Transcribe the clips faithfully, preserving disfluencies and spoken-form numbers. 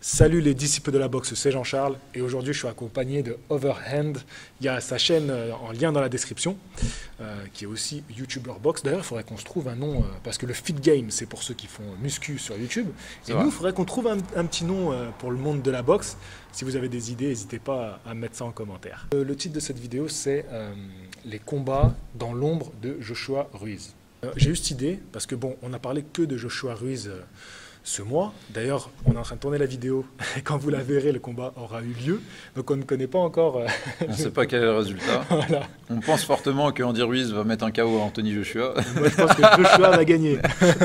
Salut les disciples de la boxe, c'est Jean-Charles et aujourd'hui je suis accompagné de Overhand. Il y a sa chaîne euh, en lien dans la description euh, qui est aussi YouTuber Box. D'ailleurs il faudrait qu'on se trouve un nom euh, parce que le Fit Game c'est pour ceux qui font muscu sur YouTube. Et nous il faudrait qu'on trouve un, un petit nom euh, pour le monde de la boxe. Si vous avez des idées, n'hésitez pas à, à mettre ça en commentaire. Euh, le titre de cette vidéo c'est euh, les combats dans l'ombre de Joshua Ruiz. Euh, J'ai eu cette idée parce que bon on a parlé que de Joshua Ruiz euh, ce mois. D'ailleurs, on est en train de tourner la vidéo. Quand vous la verrez, le combat aura eu lieu. Donc, on ne connaît pas encore... Euh, on ne sait pas quel est le résultat. Voilà. On pense fortement que Andy Ruiz va mettre un K O à Anthony Joshua. Moi, je pense que Joshua va gagner.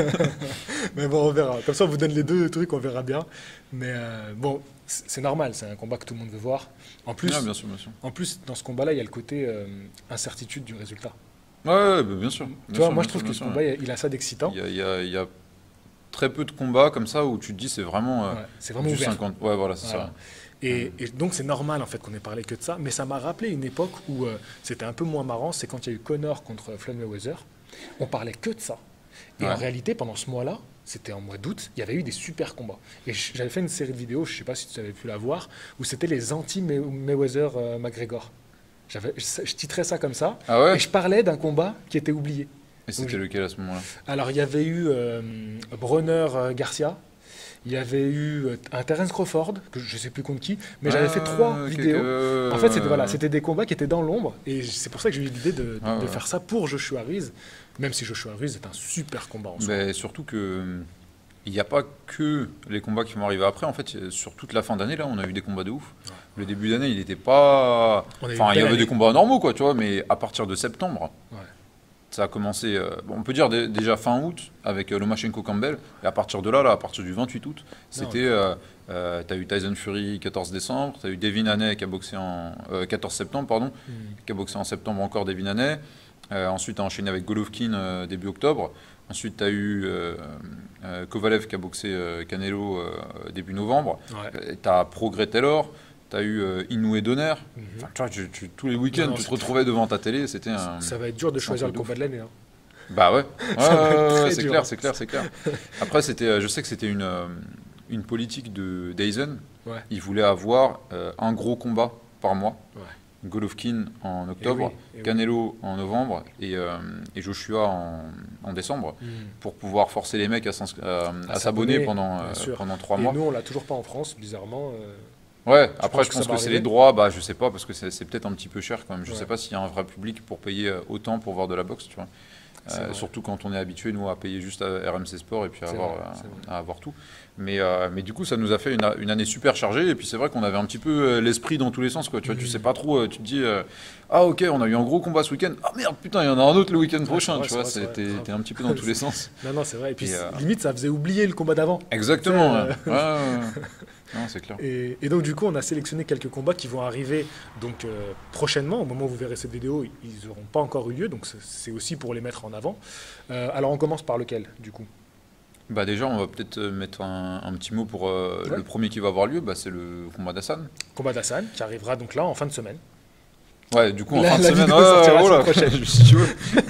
Mais bon, on verra. Comme ça, on vous donne les deux trucs, on verra bien. Mais euh, bon, c'est normal. C'est un combat que tout le monde veut voir. En plus, ah, bien sûr, bien sûr. En plus dans ce combat-là, il y a le côté euh, incertitude du résultat. Ouais, ouais bien sûr. Bien tu vois, sûr, moi, je trouve sûr, que ce sûr, combat, ouais. il a ça d'excitant. Il y a... Il y a, il y a... très peu de combats comme ça où tu te dis c'est vraiment, euh, ouais, c'est vraiment du ouvert. cinquante. Ouais, voilà, c'est voilà. ça. Et, et donc c'est normal en fait qu'on ait parlé que de ça, mais ça m'a rappelé une époque où euh, c'était un peu moins marrant, c'est quand il y a eu Conor contre Floyd Mayweather, on parlait que de ça. Et ouais. en réalité, pendant ce mois-là, c'était en mois d'août, il y avait eu des super combats. Et j'avais fait une série de vidéos, je ne sais pas si tu avais pu la voir, où c'était les anti-Mayweather-McGregor. Je, je titrais ça comme ça, ah ouais et je parlais d'un combat qui était oublié. Et c'était lequel à ce moment-là? Alors, il y avait eu euh, Bronner euh, Garcia, il y avait eu euh, un Terence Crawford, que je ne sais plus contre qui, mais ah, j'avais fait trois okay, vidéos. Euh... En fait, c'était voilà, c'était des combats qui étaient dans l'ombre, et c'est pour ça que j'ai eu l'idée de, de, ah, de ouais. faire ça pour Joshua Ruiz, même si Joshua Ruiz est un super combat en soi. Mais surtout que il n'y a pas que les combats qui vont arriver après. En fait, sur toute la fin d'année, là, on a eu des combats de ouf. Ouais. Le début d'année, il n'était pas... Enfin, il y avait année. des combats normaux, quoi, tu vois, mais à partir de septembre... Ouais. Ça a commencé, euh, bon, on peut dire d- déjà fin août avec euh, Lomachenko-Campbell. Et à partir de là, là, à partir du vingt-huit août, c'était, euh, euh, tu as eu Tyson Fury quatorze décembre, tu as eu Devin Haney qui a boxé en euh, quatorze septembre, pardon, mm. qui a boxé en septembre encore Devin Haney. Euh, ensuite, tu as enchaîné avec Golovkin euh, début octobre. Ensuite, tu as eu euh, euh, Kovalev qui a boxé euh, Canelo euh, début novembre. Ouais. Tu as Prograis Taylor. Tu as eu euh, Inoue Donner. Mm-hmm. Enfin, tu vois, tu, tu, tous les week-ends, non, tu te retrouvais devant ta télé. C'était un. Ça va être dur de choisir le combat de l'année. Hein. Bah ouais, ouais, ouais, ouais c'est clair, c'est clair, c'est clair. Après, c'était, je sais que c'était une, une politique de Dyson. Ouais. Il voulait avoir euh, un gros combat par mois. Ouais. Golovkin en octobre, et oui, et Canelo oui. en novembre et, euh, et Joshua en, en décembre mm. pour pouvoir forcer les mecs à, à, à s'abonner pendant, euh, pendant trois mois. Et nous, on l'a toujours pas en France, bizarrement. Euh... Ouais, je après pense je pense que, que c'est les droits, bah je sais pas parce que c'est peut-être un petit peu cher quand même. Je ouais. sais pas s'il y a un vrai public pour payer autant pour voir de la boxe, tu vois. Euh, surtout quand on est habitué nous à payer juste à R M C Sport et puis à avoir, vrai, à, à avoir tout. Mais, euh, mais du coup ça nous a fait une, une année super chargée et puis c'est vrai qu'on avait un petit peu l'esprit dans tous les sens quoi. Tu vois, mmh. tu sais pas trop, tu te dis euh, ah ok on a eu un gros combat ce week-end, ah merde putain il y en a un autre le week-end prochain, vrai, tu vois, c'était un petit peu dans tous les sens. Non non c'est vrai et puis et, euh... limite ça faisait oublier le combat d'avant. Exactement. Euh... Ouais, ouais. Non, c'est clair. Et, et donc du coup on a sélectionné quelques combats qui vont arriver donc euh, prochainement, au moment où vous verrez cette vidéo ils n'auront pas encore eu lieu, donc c'est aussi pour les mettre en avant. Euh, alors on commence par lequel du coup? Bah déjà on va peut-être mettre un, un petit mot pour euh, ouais. le premier qui va avoir lieu, bah, c'est le combat d'Hassan. Combat d'Hassan qui arrivera donc là en fin de semaine. Ouais, du coup en la, fin de semaine, ouais, voilà, prochaine. Si tu veux.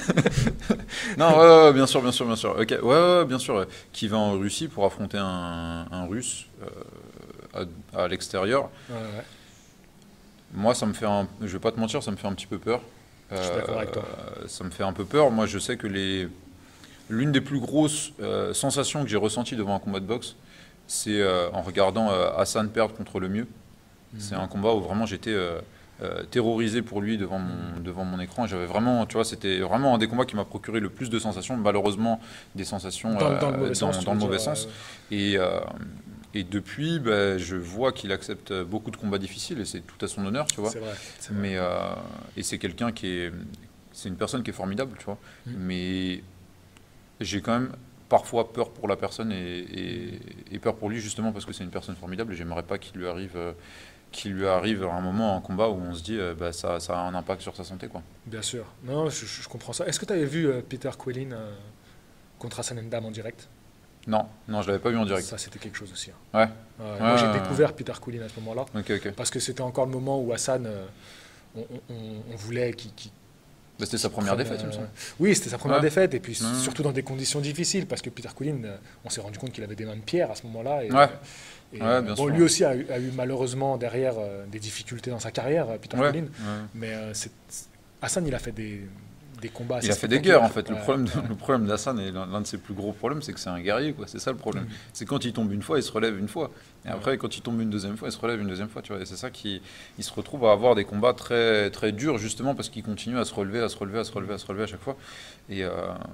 Non, ouais, ouais, bien sûr, bien sûr, bien sûr. Ok, ouais, ouais, bien sûr. Qui va en Russie pour affronter un, un Russe euh, à, à l'extérieur. Ouais, ouais. Moi, ça me fait un, je vais pas te mentir, ça me fait un petit peu peur. Je suis euh, d'accord avec toi. Ça me fait un peu peur. Moi, je sais que les l'une des plus grosses euh, sensations que j'ai ressenties devant un combat de boxe, c'est euh, en regardant euh, Hassan perdre contre le mieux. Mmh. C'est un combat où vraiment j'étais euh, euh, terrorisé pour lui devant mon, mmh. devant mon écran. J'avais vraiment, tu vois, c'était vraiment un des combats qui m'a procuré le plus de sensations. Malheureusement, des sensations dans, euh, dans le mauvais dans, sens. Dans le mauvais sens. Euh... Et, euh, et depuis, bah, je vois qu'il accepte beaucoup de combats difficiles et c'est tout à son honneur, tu vois. C'est vrai. Mais euh, et c'est quelqu'un qui est, c'est une personne qui est formidable, tu vois. Mmh. Mais j'ai quand même parfois peur pour la personne et, et, et peur pour lui justement parce que c'est une personne formidable et j'aimerais pas qu'il lui arrive euh, qu'il lui arrive à un moment en combat où on se dit euh, bah, ça, ça a un impact sur sa santé quoi. Bien sûr, non je, je comprends ça. Est-ce que tu avais vu euh, Peter Quillin euh, contre Hassan N'Dam en direct? Non, non je l'avais pas vu en direct. Ça c'était quelque chose aussi. Hein. Ouais. Euh, ouais. Moi j'ai ouais, découvert ouais. Peter Quillin à ce moment-là okay, okay. parce que c'était encore le moment où Hassan euh, on, on, on voulait qu'il qu C'était sa première défaite, il me semble. Oui, c'était sa première ouais. défaite, et puis ouais. surtout dans des conditions difficiles, parce que Peter Quillin, on s'est rendu compte qu'il avait des mains de pierre à ce moment-là. Et, ouais. Et, ouais, euh, bien bon, sûr. lui aussi a eu, a eu malheureusement derrière euh, des difficultés dans sa carrière, Peter Ouais, Collin. ouais. Mais euh, c'est- Hassan, il a fait des, des combats assez Il a fait des guerres en fait. spectaculaires. Le Ouais, problème, de- ouais. le problème d'Hassan et l'un l'un de ses plus gros problèmes, c'est que c'est un guerrier, quoi. C'est ça le problème. Mm. C'est quand il tombe une fois, il se relève une fois. Et Ouais. après, quand il tombe une deuxième fois, il se relève une deuxième fois. Tu vois. Et c'est ça qui, il se retrouve à avoir des combats très, très durs justement parce qu'il continue à se relever, à se relever, à se relever, à se relever à chaque fois. Et, euh,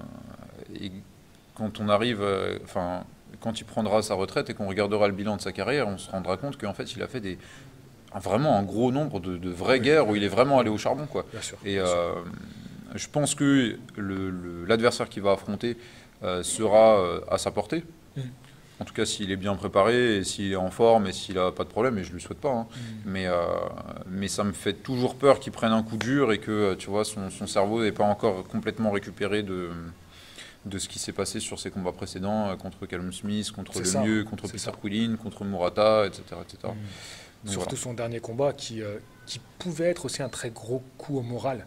et quand on arrive, euh, enfin, quand il prendra sa retraite et qu'on regardera le bilan de sa carrière, on se rendra compte qu'en fait, il a fait des un- vraiment un gros nombre de, de vraies Oui. guerres où il est vraiment allé au charbon, quoi. Bien sûr. Et bien sûr. euh, je pense que le- le- l'adversaire qu'il va affronter euh, sera euh, à sa portée. Mm. En tout cas, s'il est bien préparé, et s'il est en forme et s'il n'a pas de problème, et je ne lui souhaite pas. hein. Mm. Mais, euh, mais ça me fait toujours peur qu'il prenne un coup dur et que tu vois, son, son cerveau n'est pas encore complètement récupéré de, de ce qui s'est passé sur ses combats précédents euh, contre Callum Smith, contre C'est Le ça, Mieux, contre c'est Peter ça. Quillin, contre Murata, et cetera et cetera. Mm. Donc, Surtout voilà. son dernier combat qui, euh, qui pouvait être aussi un très gros coup au moral.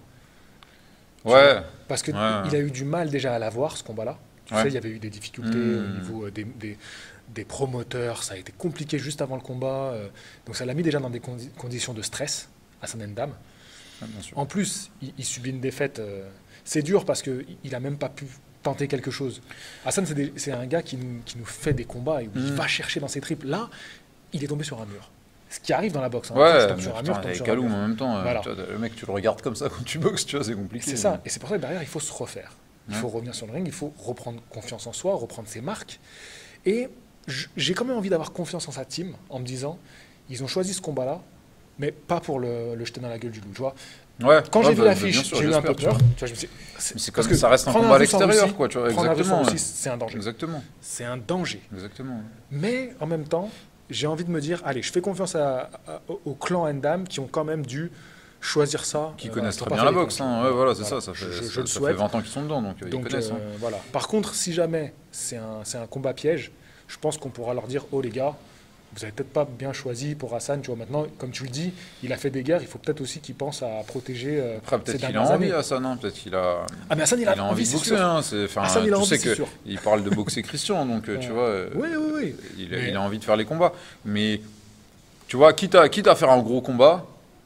Tu Ouais, vois, parce qu'il ouais. a eu du mal déjà à l'avoir, ce combat-là. Tu Ouais. sais, il y avait eu des difficultés Mmh. au niveau euh, des, des- des promoteurs, ça a été compliqué juste avant le combat. euh, donc ça l'a mis déjà dans des condi- conditions de stress, Hassan N'Dam. Ouais, bien sûr. En plus, il, il subit une défaite. euh, c'est dur parce qu'il n'a même pas pu tenter quelque chose. Hassan, c'est des- c'est un gars qui nous, qui nous fait des combats et où il Mm. va chercher dans ses triples. Là, il est tombé sur un mur. Ce qui arrive dans la boxe. hein. Tu Ouais, tombes mais sur un putain, mur, tu tombes avec sur un Kaloum mur. en même temps, euh, Voilà. tu vois, le mec, tu le regardes comme ça quand tu boxes, tu vois, c'est compliqué. C'est ça. Et c'est pour ça que derrière, il faut se refaire. Il Ouais. faut revenir sur le ring, il faut reprendre confiance en soi, reprendre ses marques. Et j- j'ai quand même envie d'avoir confiance en sa team en me disant, ils ont choisi ce combat-là, mais pas pour le, le jeter dans la gueule du loup. Tu vois. Ouais, Quand ouais, j'ai vu bah, l'affiche, bien sûr, j'ai eu un peu j'espère, tu peur. vois. Tu vois, je me suis dit, c'est- Mais c'est parce comme que ça reste un prendre combat à russe en l'extérieur, Russie- quoi, tu vois, prendre un russe en exactement. Russie, c'est un danger. Exactement, C'est un danger. exactement. Mais en même temps, j'ai envie de me dire, allez, je fais confiance à- à- au au clan N'Dam qui ont quand même dû choisir ça. Qui Euh, connaissent ils ont très pas bien fait la les boxe, comptes. hein. Ouais, voilà, c'est Voilà. ça, ça Je- fait, je- ça, je le ça souhaite. fait vingt ans qu'ils sont dedans, donc, euh, ils Donc connaissent. euh, hein. voilà. Par contre, si jamais c'est un, c'est un combat piège, je pense qu'on pourra leur dire, oh les gars, vous avez peut-être pas bien choisi pour Hassan. Tu vois, maintenant, comme tu le dis, il a fait des guerres. Il faut peut-être aussi qu'il pense à protéger euh, Après, ses peut-être qu'il a dernières envie, années. Hassan, hein. Peut-être qu'il a, Ah mais Hassan, il il a, a envie de c'est boxer. sûr. Hein. C'est- enfin, Hassan, il a tu envie, sais c'est que sûr. il parle de boxer Christian, donc euh, tu Ouais. vois, euh, Oui, oui, oui. il, Mais- il a envie de faire les combats. Mais tu vois, quitte à, quitte à faire un gros combat,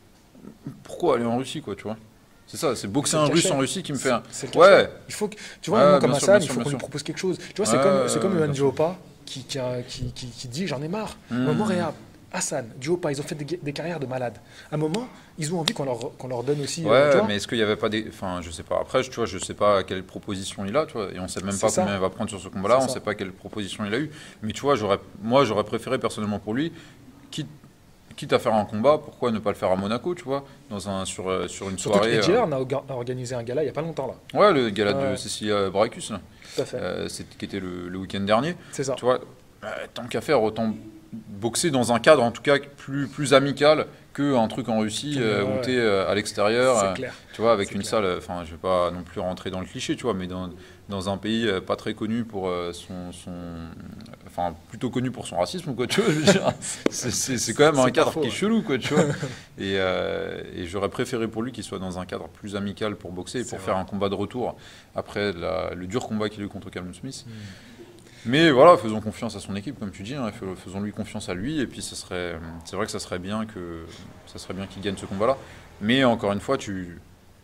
pourquoi aller en Russie, quoi, tu vois? C'est ça, c'est boxer C'est un le russe cachet. en Russie qui me fait un... C'est le Ouais, cachet. Il faut que, tu vois, Ouais, un mec comme bien sûr, Hassan, bien il sûr, faut bien qu'on lui sûr. propose quelque chose. Tu vois, c'est Ouais, comme, c'est comme bien Evan sûr. Duopa qui, qui, a- qui, qui, qui dit j'en ai marre. À un Mmh. moment, regarde, Hassan, Duopa, ils ont fait des, des carrières de malades. À un moment, ils ont envie qu'on leur, qu'on leur donne aussi. euh, Ouais, tu vois. mais est-ce qu'il n'y avait pas des... Enfin, je sais pas. Après, je- tu vois, je sais pas quelle proposition il a, tu vois, et on sait même C'est pas ça. combien il va prendre sur ce combat-là, C'est on ça. sait pas quelle proposition il a eu. Mais tu vois, j'aurais, moi, j'aurais préféré personnellement pour lui, quitte, quitte à faire un combat, pourquoi ne pas le faire à Monaco, tu vois, dans un, sur, euh, sur une Surtout soirée... que euh, on a orga- organisé un gala il n'y a pas longtemps, là. Ouais, le gala de Ouais. Cécilia Bracus, là, Tout à fait. euh, c'est- qui était le, le week-end dernier. c'est ça. Tu vois, euh, tant qu'à faire, autant boxer dans un cadre, en tout cas, plus, plus amical qu'un truc en Russie euh, Ouais, où ouais. tu es à l'extérieur. C'est euh, clair. Tu vois, avec C'est une clair. salle, euh, enfin, je vais pas non plus rentrer dans le cliché, tu vois, mais dans, dans un pays euh, pas très connu pour euh, son, son. Enfin, plutôt connu pour son racisme, quoi, tu vois, je veux dire. C'est- C'est c'est quand même C'est un pas cadre faux, qui est ouais. chelou, quoi, tu vois. Et, euh, et j'aurais préféré pour lui qu'il soit dans un cadre plus amical pour boxer et C'est pour vrai. faire un combat de retour après la- le dur combat qu'il a eu contre Callum Smith. Mm. Mais voilà, faisons confiance à son équipe, comme tu dis, hein, fais- faisons-lui confiance à lui, et puis ça serait, c'est vrai que ça serait bien que ça serait bien qu'il gagne ce combat-là. Mais encore une fois, tu,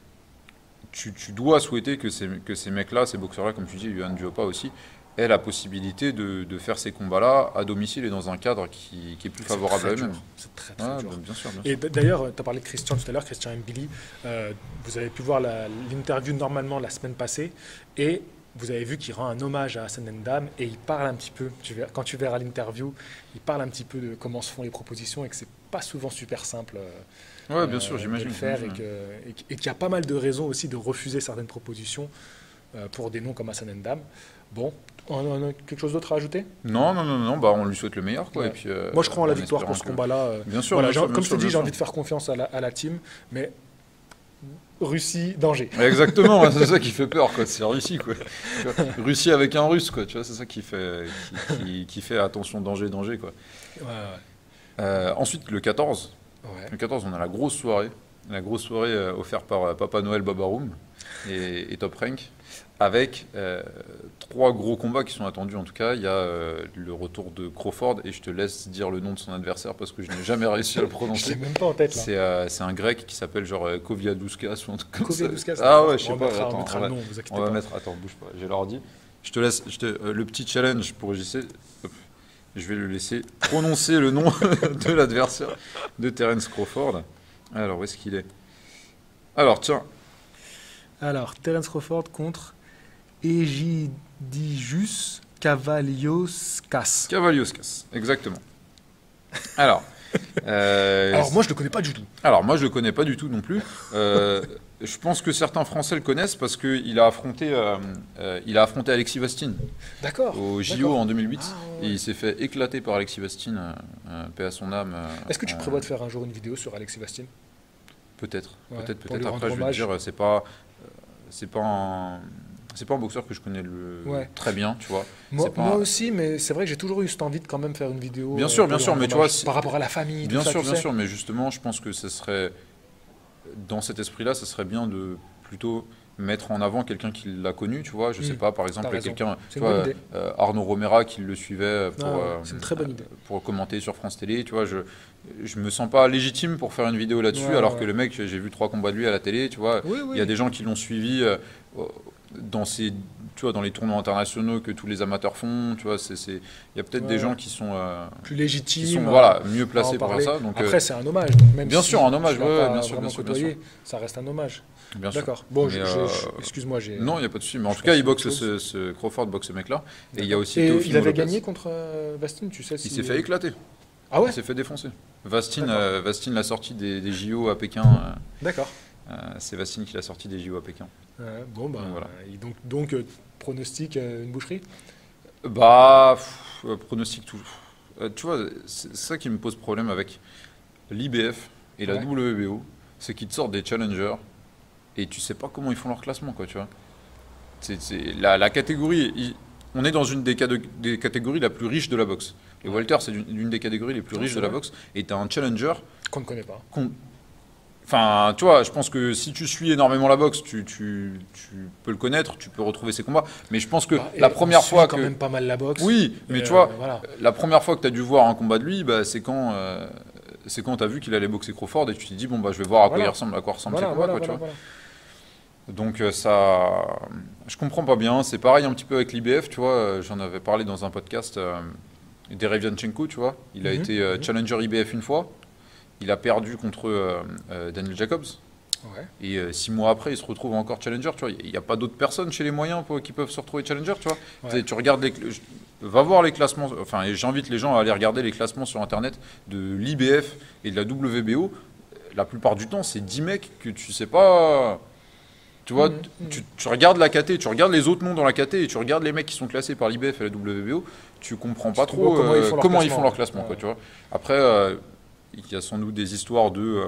tu, tu dois souhaiter que ces, que ces mecs-là, ces boxeurs-là, comme tu dis, Yohan Duopa aussi, aient la possibilité de, de faire ces combats-là à domicile et dans un cadre qui, qui est plus C'est favorable à très eux-mêmes. dur. C'est très, très Ouais, dur. bah, bien sûr, bien Et sûr. d- d'ailleurs, tu as parlé de Christian tout à l'heure, Christian Mbili. Euh, vous avez pu voir la- l'interview normalement la semaine passée. Et vous avez vu qu'il rend un hommage à Hassan N'Dam. Et il parle un petit peu, tu verras- quand tu verras l'interview, il parle un petit peu de comment se font les propositions et que c'est pas souvent super simple euh, Ouais, bien sûr, euh, j'imagine. de le faire. Et j'imagine. que- et qu'- et qu'il y a pas mal de raisons aussi de refuser certaines propositions euh, pour des noms comme Hassan N'Dam. Bon, on on a quelque chose d'autre à ajouter? Non, non, non, non, bah, on lui souhaite le meilleur, quoi. Ouais. Et puis, euh, Moi, je crois en la en victoire pour ce espérant que- combat-là. euh, Bien sûr, Voilà, bien j'ai- sûr, bien comme je te sûr, dis, bien j'ai sûr. envie de faire confiance à la, à la team, mais Russie, danger. Exactement, ouais, c'est ça qui fait peur, quoi. C'est Russie, quoi. Tu vois, Russie avec un Russe, quoi. Tu vois, c'est ça qui fait, qui, qui- qui fait attention, danger, danger, quoi. Ouais, ouais. Euh, ensuite, le quatorze. Ouais. Le quatorze, on a la grosse soirée. la grosse soirée euh, offerte par euh, Papa Noël Babaroom et, et Top Rank, avec euh, trois gros combats qui sont attendus en tout cas. Il y a euh, le retour de Crawford, et je te laisse dire le nom de son adversaire parce que je n'ai jamais réussi à le prononcer. Je l'ai même pas en tête là. C'est euh, c'est un grec qui s'appelle genre euh, Koviadouskas ou un truc comme Koviadouskas, ça. Ah ouais, je sais on pas. mettra, Attends, on mettra on va, le nom, vous inquiétez on va pas. mettre. Attends, bouge pas. J'ai l'ordi. Je te laisse. Je te, euh, le petit challenge pour J C. Hop. Je vais le laisser prononcer le nom de l'adversaire de Terence Crawford. Alors, où est-ce qu'il est? Alors, tiens. Alors, Terence Crawford contre Egidijus Kavaliauskas. Kavaliauskas, exactement. Alors, euh, alors moi je le connais pas du tout. Alors moi je le connais pas du tout non plus. Euh, je pense que certains Français le connaissent parce qu'il a affronté, euh, euh, il a affronté Alexis Vastine. D'accord. Au J O en deux mille huit. Ah, ouais. Et il s'est fait éclater par Alexis Vastine, euh, euh, paix à son âme. Euh, Est-ce que tu euh, prévois de faire un jour une vidéo sur Alexis Vastine? Peut-être, Ouais, peut-être, pour lui peut-être. Après rendre je veux hommage. dire, c'est pas, euh, c'est pas un. C'est pas un boxeur que je connais le... Ouais. très bien, tu vois. Moi, pas moi un... aussi, mais c'est vrai que j'ai toujours eu cette envie de quand même faire une vidéo. Bien sûr, euh, bien sûr, mais tu hommage, vois, par rapport à la famille. Bien tout sûr, ça, bien sais. sûr, mais justement, je pense que ce serait, dans cet esprit-là, ce serait bien de plutôt mettre en avant quelqu'un qui l'a connu, tu vois. Je sais Mmh, pas, par exemple, quelqu'un, tu une vois, bonne idée. euh, Arnaud Romera qui le suivait pour, Ah ouais, euh, c'est une très bonne idée. pour commenter sur France Télé, tu vois. Je, je me sens pas légitime pour faire une vidéo là-dessus, Ouais, alors ouais. que le mec, j'ai vu trois combats de lui à la télé, tu vois. Oui, oui. Il y a des gens qui l'ont suivi euh, dans ces, tu vois, dans les tournois internationaux que tous les amateurs font, tu vois. C'est, c'est, il y a peut-être Ouais. des gens qui sont, euh, Plus légitime. qui sont à- voilà, mieux à en placés pour parler. faire ça. Donc, Après, euh, c'est un hommage. Donc même bien si sûr, un hommage, tu l'as ouais, pas bien sûr, vraiment bien sûr, bien côtoyé, ça reste un hommage. bien sûr. D'accord. Bon, Mais, je- euh, je- excuse-moi, j'ai. Non, il n'y a pas de souci. Mais en je tout cas, il pense boxe autre ce, ce Crawford boxe ce mec-là. Et il y a aussi Et Teofimo il avait Lopez. gagné contre euh, Vastine, tu sais si. Il s'est fait éclater. Ah ouais. Il s'est fait défoncer. Vastine, D'accord. euh, Vastine l'a sorti des, des J O à Pékin. euh, D'accord. euh, c'est Vastine qui l'a sorti des J O à Pékin. Ouais, bon bah Donc, voilà. et donc donc euh, pronostic euh, une boucherie. Bah, pff, euh, pronostic tout. Euh, tu vois, c'est ça qui me pose problème avec l'I B F et la Ouais. W B O, c'est qu'ils te sortent des challengers et tu sais pas comment ils font leur classement, quoi, tu vois. C'est, c'est- la, la catégorie, il- on est dans une des, cade- des catégories la plus riche de la boxe. Les Walter, c'est une, une des catégories les plus Non, riches c'est de la vrai. boxe. Et tu as un challenger Qu'on ne connaît pas. qu'on- Enfin, tu vois, je pense que si tu suis énormément la boxe, tu, tu- tu peux le connaître, tu peux retrouver ses combats. Mais je pense que Bah, et la on première suit fois quand que... même pas mal la boxe. Oui, mais Et, tu euh, vois, voilà. la première fois que tu as dû voir un combat de lui, bah, c'est quand euh, c'est quand tu as vu qu'il allait boxer Crawford et tu t'es dit, bon, bah, je vais voir à quoi Voilà. il ressemble, à quoi ressemble Voilà, ses combats, voilà, quoi, tu voilà, vois. voilà. Donc euh, ça, je comprends pas bien. C'est pareil un petit peu avec l'I B F, tu vois. euh, J'en avais parlé dans un podcast euh, d'Erevianchenko, tu vois. Il a Mhm, été euh, mhm. challenger I B F une fois. Il a perdu contre euh, euh, Daniel Jacobs. Ouais. Et euh, six mois après, il se retrouve encore challenger, tu vois. Il n'y a pas d'autres personnes chez les moyens pour- qui peuvent se retrouver challenger, tu vois. Ouais. Tu sais, tu regardes les, cl- je- va voir les classements. Enfin, et j'invite les gens à aller regarder les classements sur Internet de l'I B F et de la W B O. La plupart du temps, c'est dix mecs que tu sais pas. Tu vois, Mhm, mhm. tu, tu regardes la K T, tu regardes les autres noms dans la K T et tu regardes les mecs qui sont classés par l'I B F et la W B O, tu comprends pas Tu trop vois comment euh, ils font leur comment ils classement, font leur ouais. classement, quoi, Ouais. tu vois. Après, euh, il y a sans doute des histoires de, euh,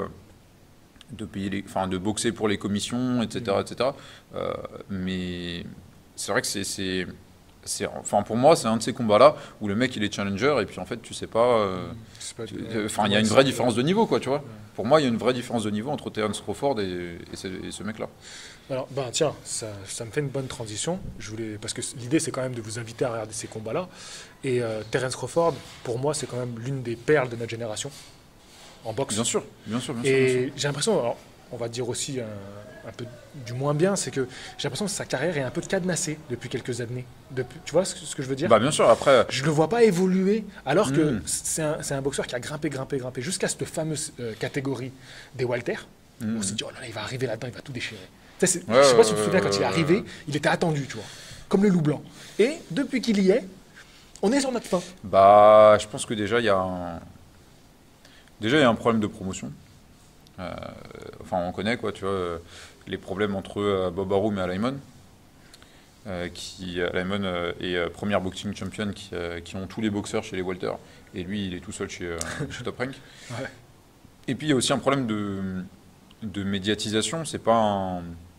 de, payer les, enfin, de boxer pour les commissions, et cetera et cetera. Euh, mais c'est vrai que c'est... c'est c'est- enfin, pour moi, c'est un de ces combats-là où le mec il est challenger et puis en fait, tu sais pas. euh, C'est pas- tu- ouais, Enfin, il y a ouais, une c'est- vraie différence de niveau, quoi, tu vois. Ouais. Pour moi, il y a une vraie différence de niveau entre Terence Crawford et, et ce, et ce mec-là. Alors, ben tiens, ça, ça me fait une bonne transition. Je voulais, parce que l'idée, c'est quand même de vous inviter à regarder ces combats-là. Et euh, Terence Crawford, pour moi, c'est quand même l'une des perles de notre génération en boxe. Bien sûr, bien sûr, bien sûr. bien sûr. Et j'ai l'impression, alors, on va dire aussi un, un peu du moins bien, c'est que j'ai l'impression que sa carrière est un peu cadenassée depuis quelques années. Depuis, tu vois ce, que- ce que je veux dire? Bah, bien sûr, après. Je ne le vois pas évoluer, alors que Mm. c'est un, c'est un boxeur qui a grimpé, grimpé, grimpé, jusqu'à cette fameuse euh, catégorie des Walter. Mm. On s'est dit, oh là là, il va arriver là-dedans, il va tout déchirer. Tu sais, c'est- Ouais, je sais pas si tu te ouais, souviens, ouais, quand il est ouais, arrivé, ouais. il était attendu, tu vois, comme le loup blanc. Et depuis qu'il y est, on est sur notre fin. Bah, je pense que déjà, il y a un. Déjà, il y a un problème de promotion. Euh, enfin, on connaît, quoi, tu vois, euh, les problèmes entre euh, Bob Arum et Alaimon. Euh, qui, Alaimon euh, est euh, première boxing champion qui, euh, qui ont tous les boxeurs chez les Walter. Et lui, il est tout seul chez, euh, chez Top Rank. Ouais. Et puis, il y a aussi un problème de, de médiatisation. C'est pas un.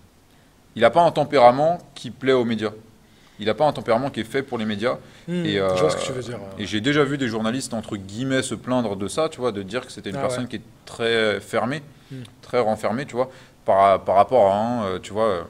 Il n'a pas un tempérament qui plaît aux médias. Il n'a pas un tempérament qui est fait pour les médias. Et, je vois ce euh, que tu veux dire. Et j'ai déjà vu des journalistes, entre guillemets, se plaindre de ça, tu vois, de dire que c'était une Ah personne ouais. qui est très fermée. mm. très renfermé, tu vois, par, par rapport à un, euh, tu vois, euh,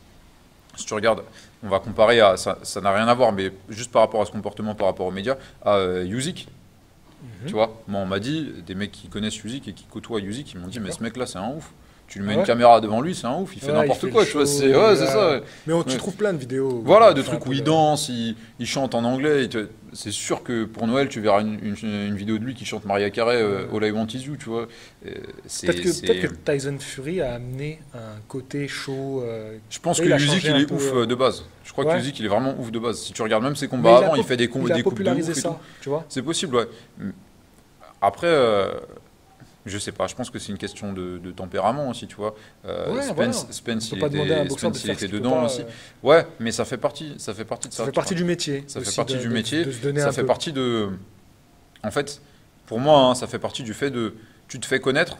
si tu regardes, on va comparer à, ça n'a rien à voir, mais juste par rapport à ce comportement, par rapport aux médias, à euh, Usyk. Mm-hmm. Tu vois, moi on m'a dit, des mecs qui connaissent Usyk et qui côtoient Usyk, ils m'ont dit, mais ce mec-là, c'est un ouf. Tu lui mets ah ouais une caméra devant lui, c'est un ouf, il fait ouais, n'importe quoi, tu vois. C'est ouais, c'est ça. Mais on, tu ouais. trouves plein de vidéos. Voilà, de trucs où il danse, il, il chante en anglais. C'est sûr que pour Noël, tu verras une, une, une vidéo de lui qui chante Mariah Carey, euh, All I Want Is You, tu vois. Peut-être que, peut que Tyson Fury a amené un côté show. Euh, je pense que Usyk, il est peu, ouf euh, de base. Je crois ouais. que Usyk, il est vraiment ouf de base. Si tu regardes même ses combats avant, il, il fait des combats des coupes de ouf et tout. Tu vois. C'est possible, ouais. Après. Euh, Je sais pas, je pense que c'est une question de, de tempérament aussi, tu vois. Euh, ouais, Spence, voilà. Spence, il était, Spence il était dedans pas, aussi. Euh... Ouais, mais ça fait partie, ça fait partie de ça. Ça fait partie du métier. Ça fait partie de, du métier. De, de se donner ça un fait peu. partie de. En fait, pour moi, hein, ça fait partie du fait de. Tu te fais connaître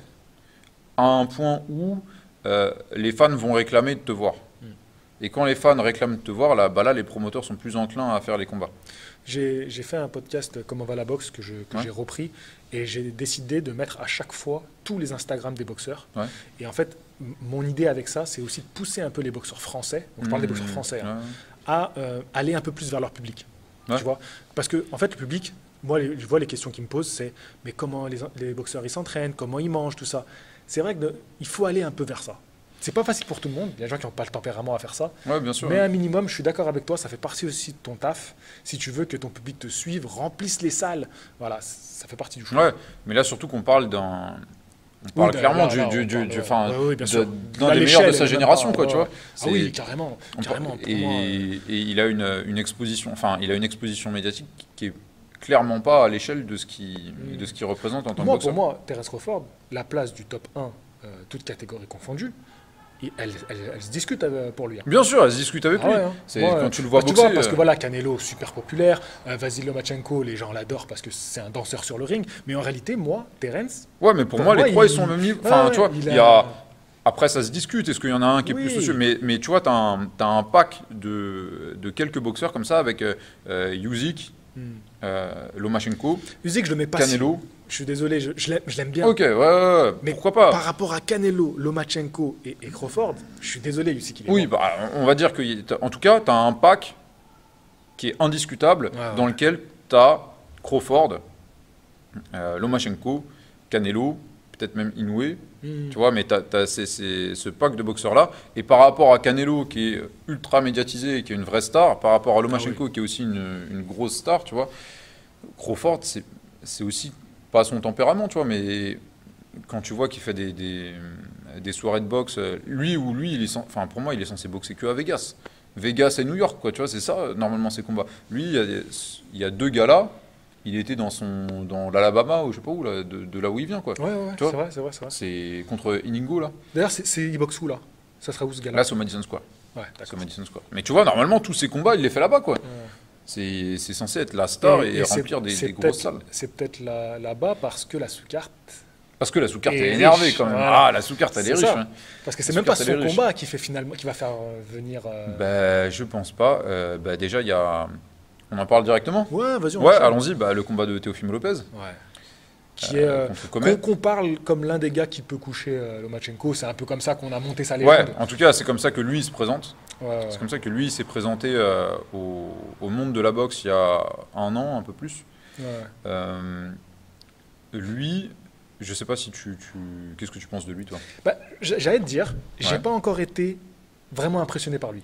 à un point où euh, les fans vont réclamer de te voir. Mm. Et quand les fans réclament de te voir, là, bah là, les promoteurs sont plus enclins à faire les combats. J'ai fait un podcast Comment va la boxe que j'ai ouais. repris et j'ai décidé de mettre à chaque fois tous les Instagrams des boxeurs. Ouais. Et en fait, mon idée avec ça, c'est aussi de pousser un peu les boxeurs français, donc je parle mmh, des boxeurs français, hein, ouais. à euh, aller un peu plus vers leur public. Ouais. Tu vois, parce que en fait, le public, moi, les, je vois les questions qu'ils me posent, c'est mais comment les, les boxeurs ils s'entraînent, comment ils mangent, tout ça. C'est vrai qu'il faut aller un peu vers ça. C'est pas facile pour tout le monde. Il y a des gens qui n'ont pas le tempérament à faire ça. Ouais, bien sûr, mais ouais. un minimum, je suis d'accord avec toi, ça fait partie aussi de ton taf. Si tu veux que ton public te suive, remplisse les salles. Voilà, ça fait partie du choix. Ouais, mais là, surtout qu'on parle d'un. On parle oui, clairement là, là, du, du, du, enfin, ouais, oui, d'un des meilleurs de sa génération, quoi, ouais. tu vois. Ah oui, carrément, carrément. Et, moi, et il a une, une exposition, enfin, il a une exposition médiatique qui est clairement pas à l'échelle de ce qui, mm. de ce qu'il représente en tant moi, que boxeur. Pour moi, Terence Crawford, la place du top un, euh, toutes catégories confondues. Elle, elle, elle se discute pour lui. Hein. Bien sûr, elle se discute avec ah lui. Ouais, hein. C'est ouais, quand tu le vois bah, boxer. Tu vois, parce que voilà, Canelo, super populaire. Euh, Vasil Lomachenko, les gens l'adorent parce que c'est un danseur sur le ring. Mais en réalité, moi, Terence. Ouais, mais pour, pour moi, moi, les trois, ils, ils sont au même niveau. Enfin, ouais, tu vois, il, a... il y a. Après, ça se discute. Est-ce qu'il y en a un qui est oui. plus soucieux mais, mais tu vois, tu as un, t'as un pack de, de quelques boxeurs comme ça avec euh, Usyk, hmm. euh, Lomachenko, Usyk, je le mets pas Canelo. Si... Je suis désolé, je, je l'aime bien. Ok, ouais, ouais, ouais. Mais pourquoi pas. Par rapport à Canelo, Lomachenko et, et Crawford, je suis désolé, Usyk. Oui, bah, on va dire que, en tout cas, tu as un pack qui est indiscutable, ouais, dans ouais. lequel tu as Crawford, euh, Lomachenko, Canelo, peut-être même Inoue, mmh. tu vois, mais tu as ce pack de boxeurs-là. Et par rapport à Canelo, qui est ultra médiatisé, qui est une vraie star, par rapport à Lomachenko, ah, oui. qui est aussi une, une grosse star, tu vois, Crawford, c'est aussi pas son tempérament, tu vois, mais quand tu vois qu'il fait des, des, des soirées de boxe, lui ou lui, il est sans, enfin pour moi, il est censé boxer que à Vegas. Vegas et New York, quoi, tu vois, c'est ça, normalement, ses combats. Lui, il y a, il y a deux galas, il était dans, son, dans l'Alabama, ou je sais pas où, là, de, de là où il vient, quoi. Ouais, ouais, c'est vrai, c'est vrai, c'est vrai. C'est contre Iningo, là. D'ailleurs, il boxe où, là? Ça sera où, ce gala? Là, c'est au Madison Square. Ouais, c'est au Madison Square. Mais tu vois, normalement, tous ces combats, il les fait là-bas, quoi. Ouais. C'est censé être la star et, et, et remplir des, des grosses salles. C'est peut-être là-bas parce que la sous-carte... Parce que la sous-carte est, est énervée quand même. Voilà. Ah, la sous-carte, elle est, est riche. Hein. Parce que c'est même pas son combat qui, fait finalement, qui va faire venir... Euh... Ben, je pense pas. Euh, ben, déjà, il y a... On en parle directement? Ouais, vas-y. Ouais, allons-y. Bah, le combat de Teofimo Lopez. Ouais. Qui euh, est qu'on qu parle comme l'un des gars qui peut coucher euh, Lomachenko. C'est un peu comme ça qu'on a monté sa légende. Ouais, en tout cas, c'est comme ça que lui il se présente. Ouais, ouais. C'est comme ça que lui il s'est présenté euh, au, au monde de la boxe il y a un an, un peu plus. Ouais. Euh, lui, je sais pas si tu, tu... qu'est-ce que tu penses de lui, toi? Bah, j'allais te dire, j'ai ouais. pas encore été vraiment impressionné par lui.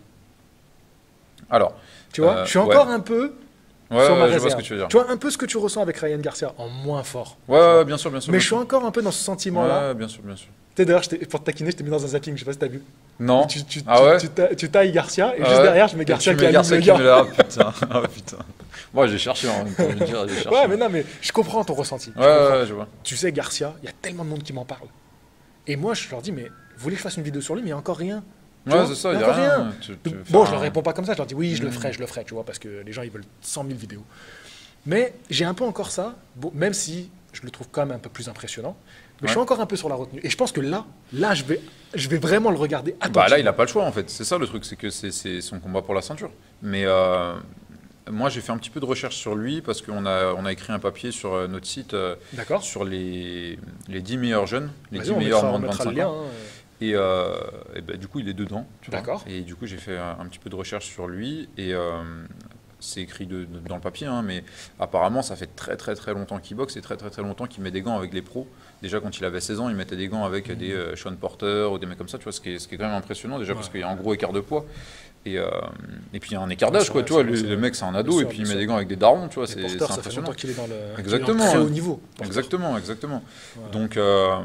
Alors, tu vois, euh, je suis encore ouais. un peu. Ouais, sur ma ouais, je vois ce que tu veux dire. Tu vois un peu ce que tu ressens avec Ryan Garcia, en moins fort. Ouais, ouais bien sûr, bien sûr. Mais bien je suis sûr. encore un peu dans ce sentiment-là. Ouais, bien sûr, bien sûr. Tu sais, d'ailleurs, pour te taquiner, je t'ai mis dans un zapping, je sais pas si t'as vu. Non. Tu, tu, ah ouais tu, tu, tu tailles Garcia et ah juste ouais derrière, je mets Garcia qui allume le gars. Là, putain, ah, putain. Moi, j'ai cherché, hein, pour me dire, j'ai cherché. Ouais, mais non, mais je comprends ton ressenti. Ouais, ouais, ouais, je vois. Tu sais, Garcia, il y a tellement de monde qui m'en parle. Et moi, je leur dis, mais vous voulez que je fasse une vidéo sur lui, mais il n'y a encore rien. Ouais, c'est ça, il n'y a rien. rien. Tu, tu bon, je leur réponds pas comme ça, je leur dis oui, je mmh. le ferai, je le ferai, tu vois, parce que les gens, ils veulent cent mille vidéos. Mais j'ai un peu encore ça, bon, même si je le trouve quand même un peu plus impressionnant. Mais ouais. je suis encore un peu sur la retenue. Et je pense que là, là, je vais, je vais vraiment le regarder attentivement. Bah là, il n'a pas le choix, en fait. C'est ça le truc, c'est que c'est son combat pour la ceinture. Mais euh, moi, j'ai fait un petit peu de recherche sur lui parce qu'on a, on a écrit un papier sur euh, notre site euh, sur les, les dix meilleurs jeunes, les dix meilleurs moins de vingt-cinq ans. Hein. Et, euh, et ben, du coup, il est dedans. D'accord. Et du coup, j'ai fait un, un petit peu de recherche sur lui. Et euh, c'est écrit de, de, dans le papier, hein, mais apparemment, ça fait très très très longtemps qu'il boxe et très très très longtemps qu'il met des gants avec les pros. Déjà, quand il avait seize ans, il mettait des gants avec mmh. des euh, Sean Porter ou des mecs comme ça, tu vois, ce qui est, ce qui est quand même impressionnant, déjà ouais. parce qu'il y a un gros écart de poids. Et, euh, et puis il y a un écart d'âge, quoi, tu vois, le, le mec c'est un ado et puis il met des gants avec des darons, tu vois, c'est impressionnant. Ça fait longtemps qu'il est dans le exactement, très haut niveau. Exactement, exactement. Ouais. Donc euh,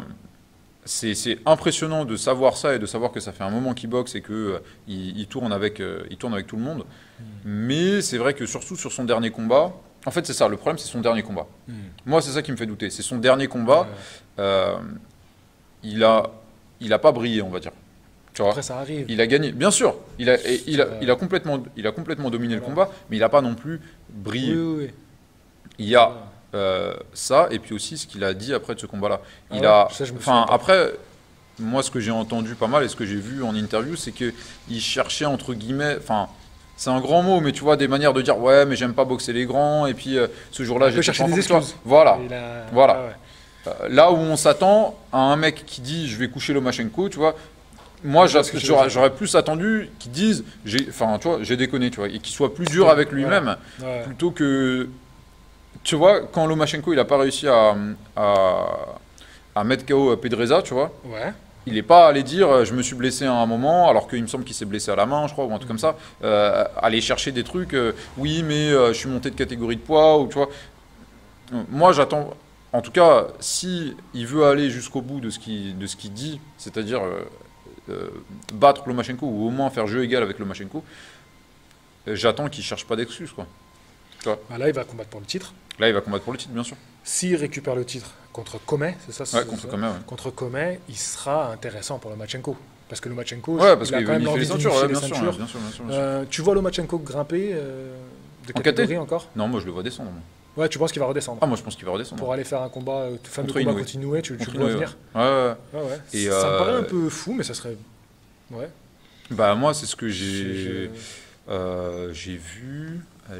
c'est impressionnant de savoir ça et de savoir que ça fait un moment qu'il boxe et qu'il euh, il tourne, avec, euh, il tourne avec tout le monde. Mm. Mais c'est vrai que surtout sur son dernier combat, en fait c'est ça, le problème c'est son dernier combat. Mm. Moi c'est ça qui me fait douter, c'est son dernier combat, ouais. euh, il a, il a pas brillé, on va dire. Tu vois, après, ça arrive. Il a gagné, bien sûr. Il a, il a, il a, complètement, il a complètement dominé voilà. le combat, mais il n'a pas non plus brillé. Oui, oui, oui. Il y a euh, ça, et puis aussi ce qu'il a dit après de ce combat-là. Ah il ouais, a, enfin, après, moi, ce que j'ai entendu pas mal et ce que j'ai vu en interview, c'est qu'il cherchait entre guillemets, enfin, c'est un grand mot, mais tu vois, des manières de dire ouais, mais j'aime pas boxer les grands, et puis euh, ce jour-là, j'ai cherché des excuses. Voilà, a... voilà. Ah ouais. euh, là où on s'attend à un mec qui dit je vais coucher Lomachenko, tu vois. Moi, j'aurais plus attendu qu'ils disent, enfin, tu vois, j'ai déconné, tu vois, et qu'il soit plus dur avec lui-même, ouais. ouais. plutôt que, tu vois, quand Lomachenko, il n'a pas réussi à, à, à mettre K O Pedreza, tu vois, ouais. il n'est pas allé dire, je me suis blessé à un moment, alors qu'il me semble qu'il s'est blessé à la main, je crois, ou un truc mmh. comme ça, euh, aller chercher des trucs, euh, oui, mais euh, je suis monté de catégorie de poids, ou tu vois, moi, j'attends, en tout cas, si il veut aller jusqu'au bout de ce qu'il de ce qu'il dit, c'est-à-dire euh, Euh, battre Lomachenko ou au moins faire jeu égal avec Lomachenko, euh, j'attends qu'il ne cherche pas d'excuses. Bah là, il va combattre pour le titre. Là, il va combattre pour le titre, bien sûr. S'il récupère le titre contre Commey, c'est ça ouais, contre Commey, ouais. Contre Commey, il sera intéressant pour Lomachenko. Parce que Lomachenko, ouais, parce il a quand même l'envie d'unifier les, les ceintures. Bien sûr, bien sûr, bien sûr. Euh, tu vois Lomachenko grimper euh, de en catégorie encore? Non, moi je le vois descendre. Moi. Ouais, tu penses qu'il va redescendre? Ah, moi je pense qu'il va redescendre. Pour aller faire un combat, euh, fameux contre combat continué, tu, tu le vois venir? Ouais, ouais. ouais, ouais. Et ça euh... me paraît un peu fou, mais ça serait... Ouais. Bah moi c'est ce que j'ai euh, j'ai vu le,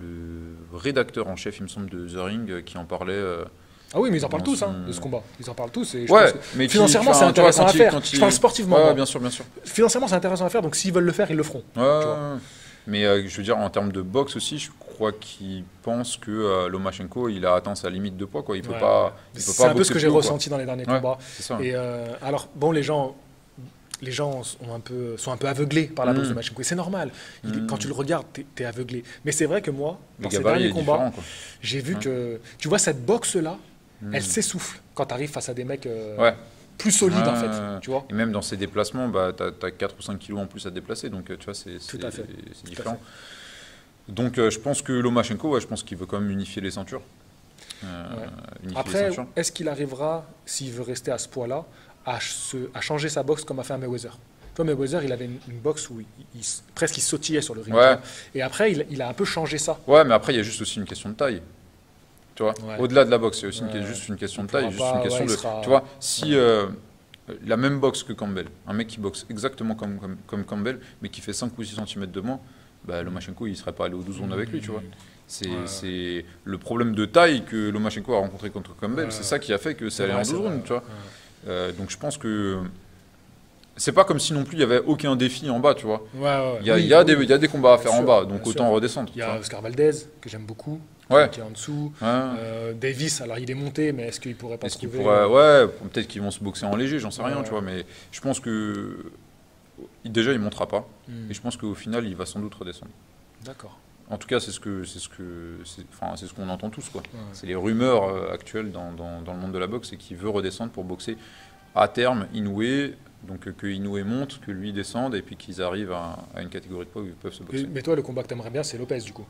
le rédacteur en chef il me semble de The Ring qui en parlait. Euh, ah oui mais ils en parlent tous son... hein, de ce combat. Ils en parlent tous et je ouais, pense que mais financièrement c'est intéressant à faire. Il... Je parle sportivement. Ouais, bien sûr bien sûr. Financièrement c'est intéressant à faire donc s'ils veulent le faire ils le feront. Ouais, tu vois. Mais euh, je veux dire en termes de boxe aussi je crois qu'ils pensent que euh, Lomachenko il a atteint sa limite de poids quoi. Il peut ouais, pas. C'est un peu ce que j'ai ressenti dans les derniers ouais, combats. Ça, et euh, alors bon les gens les gens ont un peu, sont un peu aveuglés par la boxe mmh. de Lomachenko. Et c'est normal. Il, mmh. Quand tu le regardes, t'es es aveuglé. Mais c'est vrai que moi, dans ces derniers combats, j'ai vu ouais. que... Tu vois, cette boxe-là, mmh. elle s'essouffle quand tu arrives face à des mecs euh, ouais. plus solides, ouais. en fait. Tu vois. Et même dans ces déplacements, bah, tu as, as quatre ou cinq kilos en plus à te déplacer. Donc, tu vois, c'est différent. Donc, euh, je pense que Lomachenko, ouais, je pense qu'il veut quand même unifier les ceintures. Euh, ouais. unifier Après, est-ce qu'il arrivera, s'il veut rester à ce poids-là, À, se, à changer sa boxe comme a fait un Mayweather. Tu vois, Mayweather, il avait une, une boxe où il, il, presque il sautillait sur le ring. Ouais. Et après, il, il a un peu changé ça. Ouais, mais après, il y a juste aussi une question de taille. Tu vois, ouais. au-delà de la boxe, c'est aussi ouais. une, juste une question de taille, juste pas, une question ouais, de. Sera... Tu vois, si euh, la même boxe que Campbell, un mec qui boxe exactement comme, comme, comme Campbell, mais qui fait cinq ou six centimètres de moins, bah, Lomachenko, il ne serait pas allé au douze rounds avec lui, tu vois. C'est ouais. le problème de taille que Lomachenko a rencontré contre Campbell, ouais. c'est ça qui a fait que c'est allé en douze rounds, tu vois. Ouais. Euh, donc je pense que c'est pas comme si non plus il y avait aucun défi en bas, tu vois. Ouais, ouais, il y a, oui, il y a oui, des, il y a des combats à faire sûr, en bas, donc autant sûr. redescendre. Il y a Oscar Valdez que j'aime beaucoup, ouais. qui est en dessous. Ouais. Euh, Davis, alors il est monté, mais est-ce qu'il pourrait pas est-ce trouver qu'il pourrait, ouais, peut-être qu'ils vont se boxer en léger, j'en sais rien, ouais. tu vois. Mais je pense que déjà il montera pas, mm. et je pense qu'au final il va sans doute redescendre. D'accord. En tout cas, c'est ce que c'est ce que enfin c'est ce qu'on entend tous quoi. Ouais. C'est les rumeurs euh, actuelles dans, dans, dans le monde de la boxe, c'est qu'il veut redescendre pour boxer à terme Inoue, donc que Inoue monte, que lui descende et puis qu'ils arrivent à, à une catégorie de poids où ils peuvent se boxer. Mais toi, le combat que t'aimerais bien, c'est Lopez du coup.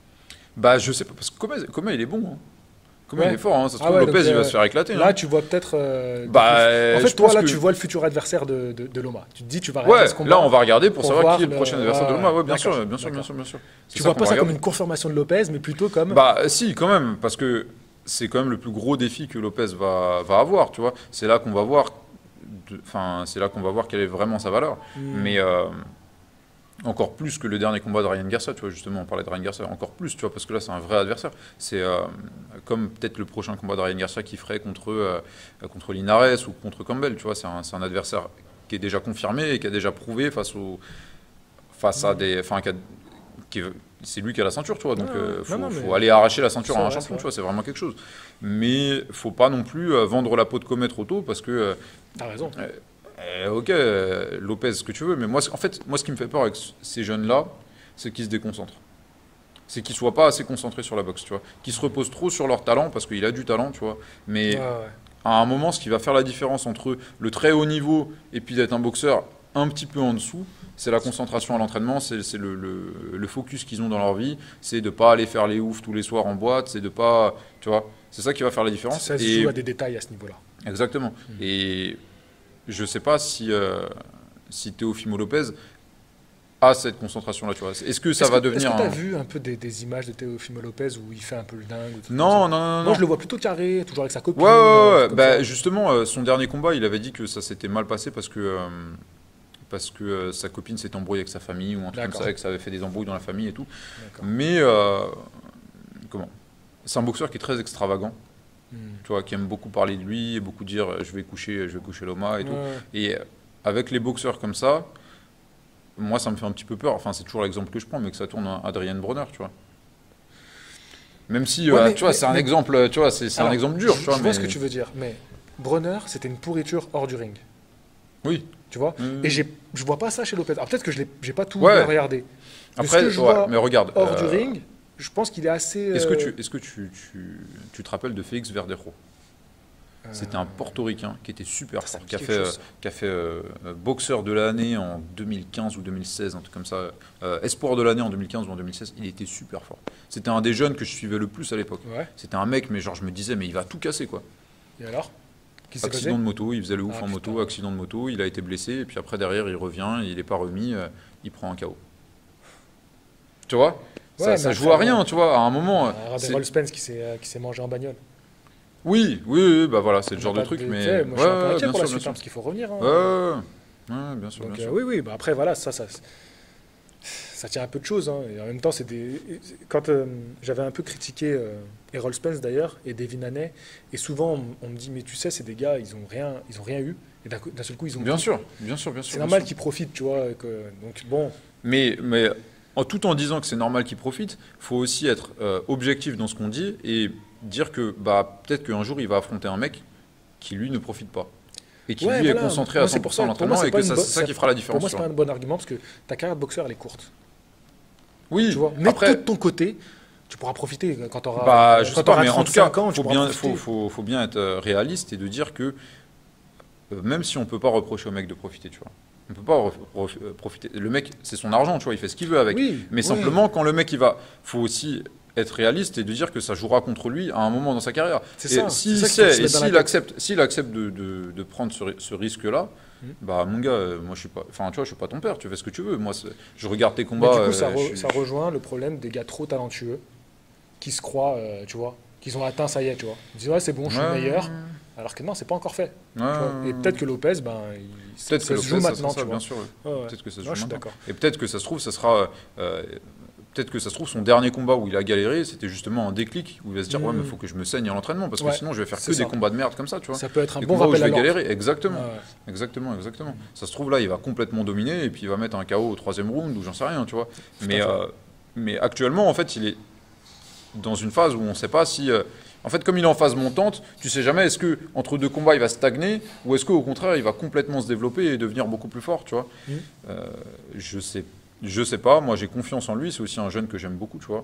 Bah je sais pas parce que Commey, Commey il est bon. Hein. Commey ouais. il est fort. Hein. Ça se trouve ah ouais, Lopez donc, il va euh, se faire éclater. Là, hein. tu vois peut-être. Euh, bah, en fait, toi là, que... tu vois le futur adversaire de, de, de Loma. Tu te dis, tu vas regarder ouais, ce combat. Là, on va regarder pour, pour savoir qui est le le... prochain adversaire ah, de Loma. Ouais, bien sûr, bien sûr, bien sûr, bien sûr. Tu vois pas ça comme une confirmation de Lopez, mais plutôt comme. Bah si, quand même, parce que c'est quand même le plus gros défi que Lopez va va avoir. Tu vois, c'est là qu'on va voir. Enfin, c'est là qu'on va voir quelle est vraiment sa valeur. Mm. Mais euh, Encore plus que le dernier combat de Ryan Garcia, tu vois, justement, on parlait de Ryan Garcia, encore plus, tu vois, parce que là, c'est un vrai adversaire. C'est euh, comme peut-être le prochain combat de Ryan Garcia qui ferait contre, euh, contre Linares ou contre Campbell, tu vois, c'est un, un adversaire qui est déjà confirmé et qui a déjà prouvé face, au, face à des... Enfin, c'est lui qui a la ceinture, tu vois, donc il euh, faut, non, non, faut aller arracher la ceinture à un vrai, champion, tu vois, c'est vraiment quelque chose. Mais faut pas non plus euh, vendre la peau de Comet trop tôt, parce que... Euh, T'as raison. Euh, Euh, ok, euh, Lopez, ce que tu veux, mais moi, en fait, moi, ce qui me fait peur avec ces jeunes-là, c'est qu'ils se déconcentrent. C'est qu'ils soient pas assez concentrés sur la boxe, tu vois. Qu'ils se reposent trop sur leur talent, parce qu'il a du talent, tu vois. Mais ouais, ouais. à un moment, ce qui va faire la différence entre le très haut niveau et puis d'être un boxeur un petit peu en dessous, c'est la concentration à l'entraînement, c'est le, le, le focus qu'ils ont dans leur vie, c'est de pas aller faire les oufs tous les soirs en boîte, c'est de pas, tu vois. C'est ça qui va faire la différence. Ça se et... joue à des détails à ce niveau-là. Exactement. Mmh. Et je ne sais pas si, euh, si Teofimo Lopez a cette concentration-là. Est-ce que ça est va que, devenir... Est-ce que tu as un... vu un peu des, des images de Teofimo Lopez où il fait un peu le dingue non, non, non, non. Moi, je le vois plutôt carré, toujours avec sa copine. Ouais, ouais, ouais. Bah, justement, euh, son dernier combat, il avait dit que ça s'était mal passé parce que, euh, parce que euh, sa copine s'est embrouillée avec sa famille ou un truc comme ça, et que ça avait fait des embrouilles dans la famille et tout. Mais, euh, comment c'est un boxeur qui est très extravagant. Hmm. Tu vois, qui aime beaucoup parler de lui et beaucoup dire je vais coucher, je vais coucher Loma et tout. Ouais. Et avec les boxeurs comme ça, moi ça me fait un petit peu peur. Enfin, c'est toujours l'exemple que je prends, mais que ça tourne à Adrien Bronner, tu vois. Même si, ouais, euh, mais, tu vois, c'est un mais, exemple, tu vois, c'est un exemple dur. Je, tu vois, je mais... vois ce que tu veux dire, mais Bronner, c'était une pourriture hors du ring. Oui. Tu vois. Mmh. Et je vois pas ça chez Lopez. Alors peut-être que je n'ai pas tout ouais. regardé. Mais Après, ce que je ouais, vois mais regarde. Hors euh... du ring. Je pense qu'il est assez. Est-ce que, euh... tu, est-ce que tu, tu, tu te rappelles de Félix Verdejo? euh... C'était un portoricain qui était super fort, qui a, fait, euh, qui a fait euh, boxeur de l'année en deux mille quinze ou deux mille seize, un truc comme ça. Euh, espoir de l'année en deux mille quinze ou en deux mille seize. Il était super fort. C'était un des jeunes que je suivais le plus à l'époque. Ouais. C'était un mec, mais genre je me disais, mais il va tout casser quoi. Et alors? Accident de moto, il faisait le ouf ah, en moto, putain. Accident de moto, il a été blessé, et puis après derrière il revient, il n'est pas remis, euh, il prend un K O. Tu vois? Ouais, ça, ça joue à rien, tu vois, à un moment... Regarde Errol Spence qui s'est euh, mangé en bagnole. Oui, oui, oui, bah voilà, c'est le genre de truc, de, mais... Moi, je suis ouais, un peu inquiet pour sûr, la suite, hein, parce qu'il faut revenir. Hein. Ouais, ouais, bien sûr, Donc, bien euh, sûr. Oui, oui, bah après, voilà, ça, ça, ça tient un peu de choses. Hein, et en même temps, c'est des... Quand euh, j'avais un peu critiqué euh, Errol Spence, d'ailleurs, et Devin Haney, et souvent, on, on me dit, mais tu sais, c'est des gars, ils n'ont rien, ils ont rien eu, et d'un seul coup, ils ont... Bien tout. sûr, bien sûr, bien sûr. C'est normal qu'ils profitent, tu vois, que, donc bon... Mais... mais... En, tout en disant que c'est normal qu'ils profitent, il faut aussi être euh, objectif dans ce qu'on dit et dire que bah, peut-être qu'un jour il va affronter un mec qui lui ne profite pas et qui ouais, lui voilà. est concentré moi, à cent pour cent à l'entraînement et que c'est ça qui fera la différence. Pour moi, c'est pas un bon argument parce que ta carrière de boxeur elle est courte. Oui, tu vois. Mais après, de ton côté, tu pourras profiter quand tu auras. Bah, je sais pas, mais en tout cas, il faut bien, faut, faut, faut bien être réaliste et de dire que euh, même si on peut pas reprocher au mec de profiter, tu vois. On peut pas profiter. Le mec, c'est son argent, tu vois, il fait ce qu'il veut avec. Oui, mais oui. simplement, quand le mec, il va, faut aussi être réaliste et de dire que ça jouera contre lui à un moment dans sa carrière. C'est ça. S'il sait, et s'il accepte, s'il accepte de, de, de prendre ce, ce risque-là, mmh. bah mon gars, moi je suis pas, enfin tu vois, je suis pas ton père. Tu fais ce que tu veux. Moi, je regarde tes combats. Mais du coup, ça, euh, re, suis... ça rejoint le problème des gars trop talentueux qui se croient, euh, tu vois, qu'ils ont atteint, ça y est, tu vois. Ils disent ouais, c'est bon, je suis ouais. le meilleur. Alors que non, c'est pas encore fait. Ouais, et peut-être que Lopez, ben, il, peut-être ça que se joue Lopez, maintenant, ça, ça, tu bien vois. sûr. Ouais. Ouais, peut-être que ça se ouais, joue maintenant. Et peut-être que ça se trouve, ça sera, euh, peut-être que ça se trouve son dernier combat où il a galéré, c'était justement un déclic où il va se dire mmh. ouais, mais il faut que je me saigne à l'entraînement parce que ouais, sinon je vais faire que ça. des combats de merde comme ça, tu vois. Ça peut être un des bon rappel où je vais à galérer, exactement, ouais. exactement, exactement. Mmh. Ça se trouve là, il va complètement dominer et puis il va mettre un K O au troisième round ou j'en sais rien, tu vois. Mais, euh, mais actuellement, en fait, il est dans une phase où on ne sait pas si euh, en fait, comme il est en phase montante, tu sais jamais est-ce que entre deux combats il va stagner ou est-ce qu'au contraire il va complètement se développer et devenir beaucoup plus fort, tu vois. Mmh. Euh, je sais, je sais pas. Moi, j'ai confiance en lui. C'est aussi un jeune que j'aime beaucoup, tu vois.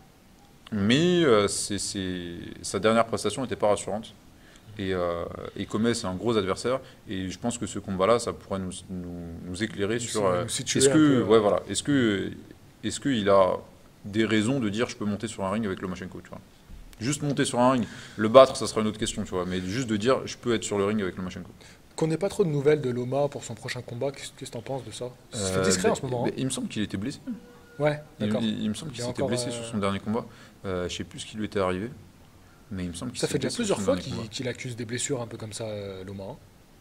Mais euh, c'est, c'est... sa dernière prestation n'était pas rassurante. Et, euh, et Comet, c'est un gros adversaire. Et je pense que ce combat-là, ça pourrait nous, nous, nous éclairer sur. Euh, est-ce que, peu, ouais, voilà. Est-ce que, est-ce qu'il a des raisons de dire je peux monter sur un ring avec Lomachenko, tu vois. Juste monter sur un ring, le battre, ça sera une autre question, tu vois. Mais juste de dire, je peux être sur le ring avec Lomachenko. Qu'on n'ait pas trop de nouvelles de Loma pour son prochain combat, qu'est-ce que tu en penses de ça? Ça se fait discret euh, en ce moment. Hein. Il me semble qu'il était blessé. Ouais, d'accord. Il, il, il me semble qu'il s'était blessé euh... sur son dernier combat. Euh, je ne sais plus ce qui lui était arrivé. Mais il me semble qu'il ça fait déjà plusieurs fois qu'il, qu'il accuse des blessures un peu comme ça, euh, Loma. Hein.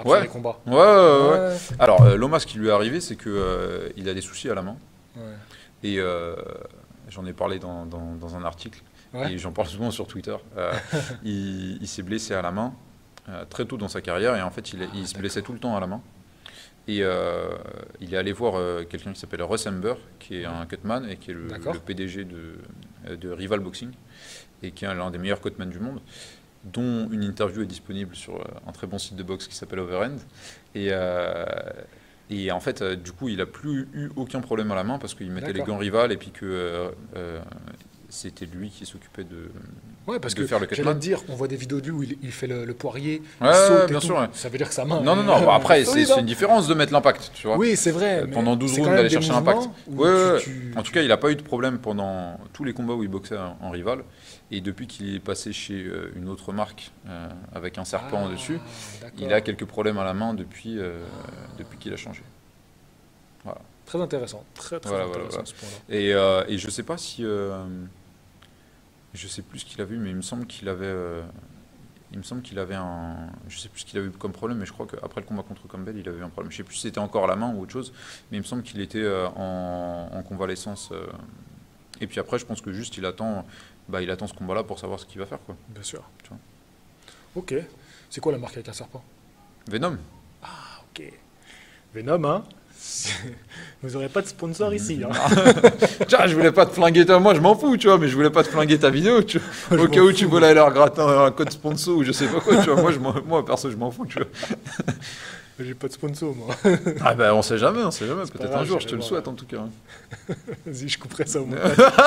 après ouais. les combats. Ouais, ouais, ouais. ouais. Alors, euh, Lomas, ce qui lui est arrivé, c'est qu'il euh, a des soucis à la main. Ouais. Et euh, j'en ai parlé dans, dans, dans un article. Ouais. Et j'en parle souvent sur Twitter. Euh, il il s'est blessé à la main euh, très tôt dans sa carrière. Et en fait, il, ah, il se blessait tout le temps à la main. Et euh, il est allé voir euh, quelqu'un qui s'appelle Russ Amber, qui est un cutman et qui est le, le P D G de, de Rival Boxing, et qui est l'un des meilleurs cutmen du monde, dont une interview est disponible sur un très bon site de boxe qui s'appelle Overend. Et, euh, et en fait, euh, du coup, il n'a plus eu aucun problème à la main parce qu'il mettait les gants Rival et puis que euh, euh, c'était lui qui s'occupait de, ouais, parce de que faire le cutman. J'allais te dire, on voit des vidéos de lui où il, il fait le, le poirier, ouais, il saute bien et sûr, tout. Ouais. Ça veut dire que sa main... Non, non, non, bah après, c'est une différence de mettre l'impact, tu vois. Oui, c'est vrai. Pendant douze rounds, d'aller chercher l'impact. Ouais, tu, tu, en tout cas, tu... il n'a pas eu de problème pendant tous les combats où il boxait en, en Rival. Et depuis qu'il est passé chez euh, une autre marque euh, avec un serpent ah, dessus, il a quelques problèmes à la main depuis, euh, depuis qu'il a changé. Voilà. Très intéressant. Très, très voilà, intéressant voilà, ce point-là. Et, euh, et je ne sais pas si... Euh, je sais plus ce qu'il a vu, mais il me semble qu'il avait... Euh, il me semble qu'il avait un... Je sais plus ce qu'il avait eu comme problème, mais je crois qu'après le combat contre Campbell, il avait eu un problème. Je sais plus si c'était encore à la main ou autre chose, mais il me semble qu'il était euh, en, en convalescence. Euh, et puis après, je pense que juste, il attend... Bah, il attend ce combat-là pour savoir ce qu'il va faire, quoi. Bien sûr. Tu vois. Ok. C'est quoi la marque avec un serpent? Venom. Ah, ok. Venom, hein. Vous n'aurez pas de sponsor ici. Hein. Tiens, je voulais pas te flinguer toi, moi je m'en fous, tu vois, mais je voulais pas te flinguer ta vidéo, tu vois. Au cas où tu voulais aller leur gratter un code sponsor ou je sais pas quoi, tu vois. Moi, je moi perso, je m'en fous, tu vois. J'ai pas de sponsor, moi. Ah ben, on sait jamais, on sait jamais. Peut-être un jour, je te le souhaite en tout cas. Vas-y, je couperai ça au moins.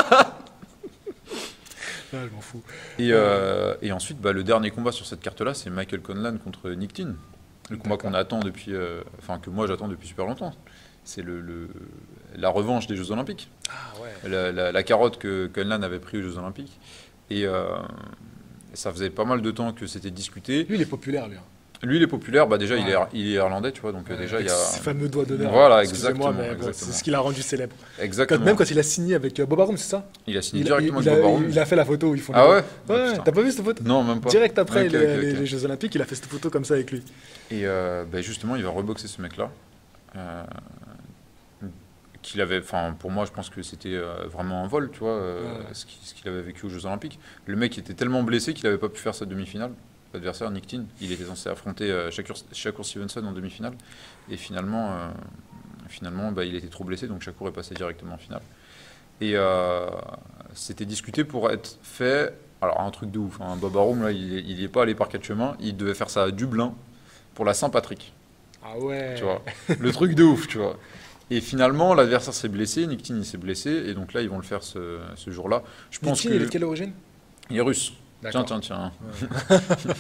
Ah, je m'en fous. Et, euh, et ensuite, bah, le dernier combat sur cette carte-là, c'est Michael Conlan contre Nick Tin. Le combat qu'on attend depuis, euh, enfin que moi j'attends depuis super longtemps. C'est le, le, la revanche des Jeux Olympiques. Ah, ouais. la, la, la carotte que Conlan avait pris aux Jeux Olympiques. Et euh, ça faisait pas mal de temps que c'était discuté. Lui, il est populaire, lui. Lui, il est populaire. Bah, déjà, ouais. il, est, il est irlandais, tu vois. Donc, ouais, déjà, il y a. Ce fameux doigt d'honneur. Voilà, exactement. Mais bon, c'est ce qui l'a rendu célèbre. Exactement. Quand, même quand il a signé avec Bob Arum, c'est ça? Il a signé il, directement il, avec il Bob a, Arum. Il a fait la photo où ils font. Ah ouais? Ouais, t'as pas vu cette photo? Non, même pas. Direct après okay, les, okay, les, okay. les Jeux Olympiques, il a fait cette photo comme ça avec lui. Et euh, bah, justement, il va reboxer ce mec-là. Euh, qu'il avait, enfin, pour moi, je pense que c'était euh, vraiment un vol, tu vois, euh, ouais. ce qu'il qu avait vécu aux Jeux Olympiques. Le mec était tellement blessé qu'il n'avait pas pu faire sa demi-finale. L'adversaire, Nick Tin, il était censé affronter euh, Shakur, Shakur Stevenson en demi-finale. Et finalement, euh, finalement bah, il était trop blessé, donc Shakur est passé directement en finale. Et euh, c'était discuté pour être fait. Alors, un truc de ouf. Hein, Bob Arum, là, il n'y est pas allé par quatre chemins. Il devait faire ça à Dublin pour la Saint-Patrick. Ah ouais. Tu vois, le truc de ouf, tu vois. Et finalement, l'adversaire s'est blessé, Nick Tin s'est blessé, et donc là, ils vont le faire ce, ce jour-là. Je pense Nick Tin, que... il est de quelle origine? Il est russe. Tiens, tiens, tiens. Ouais.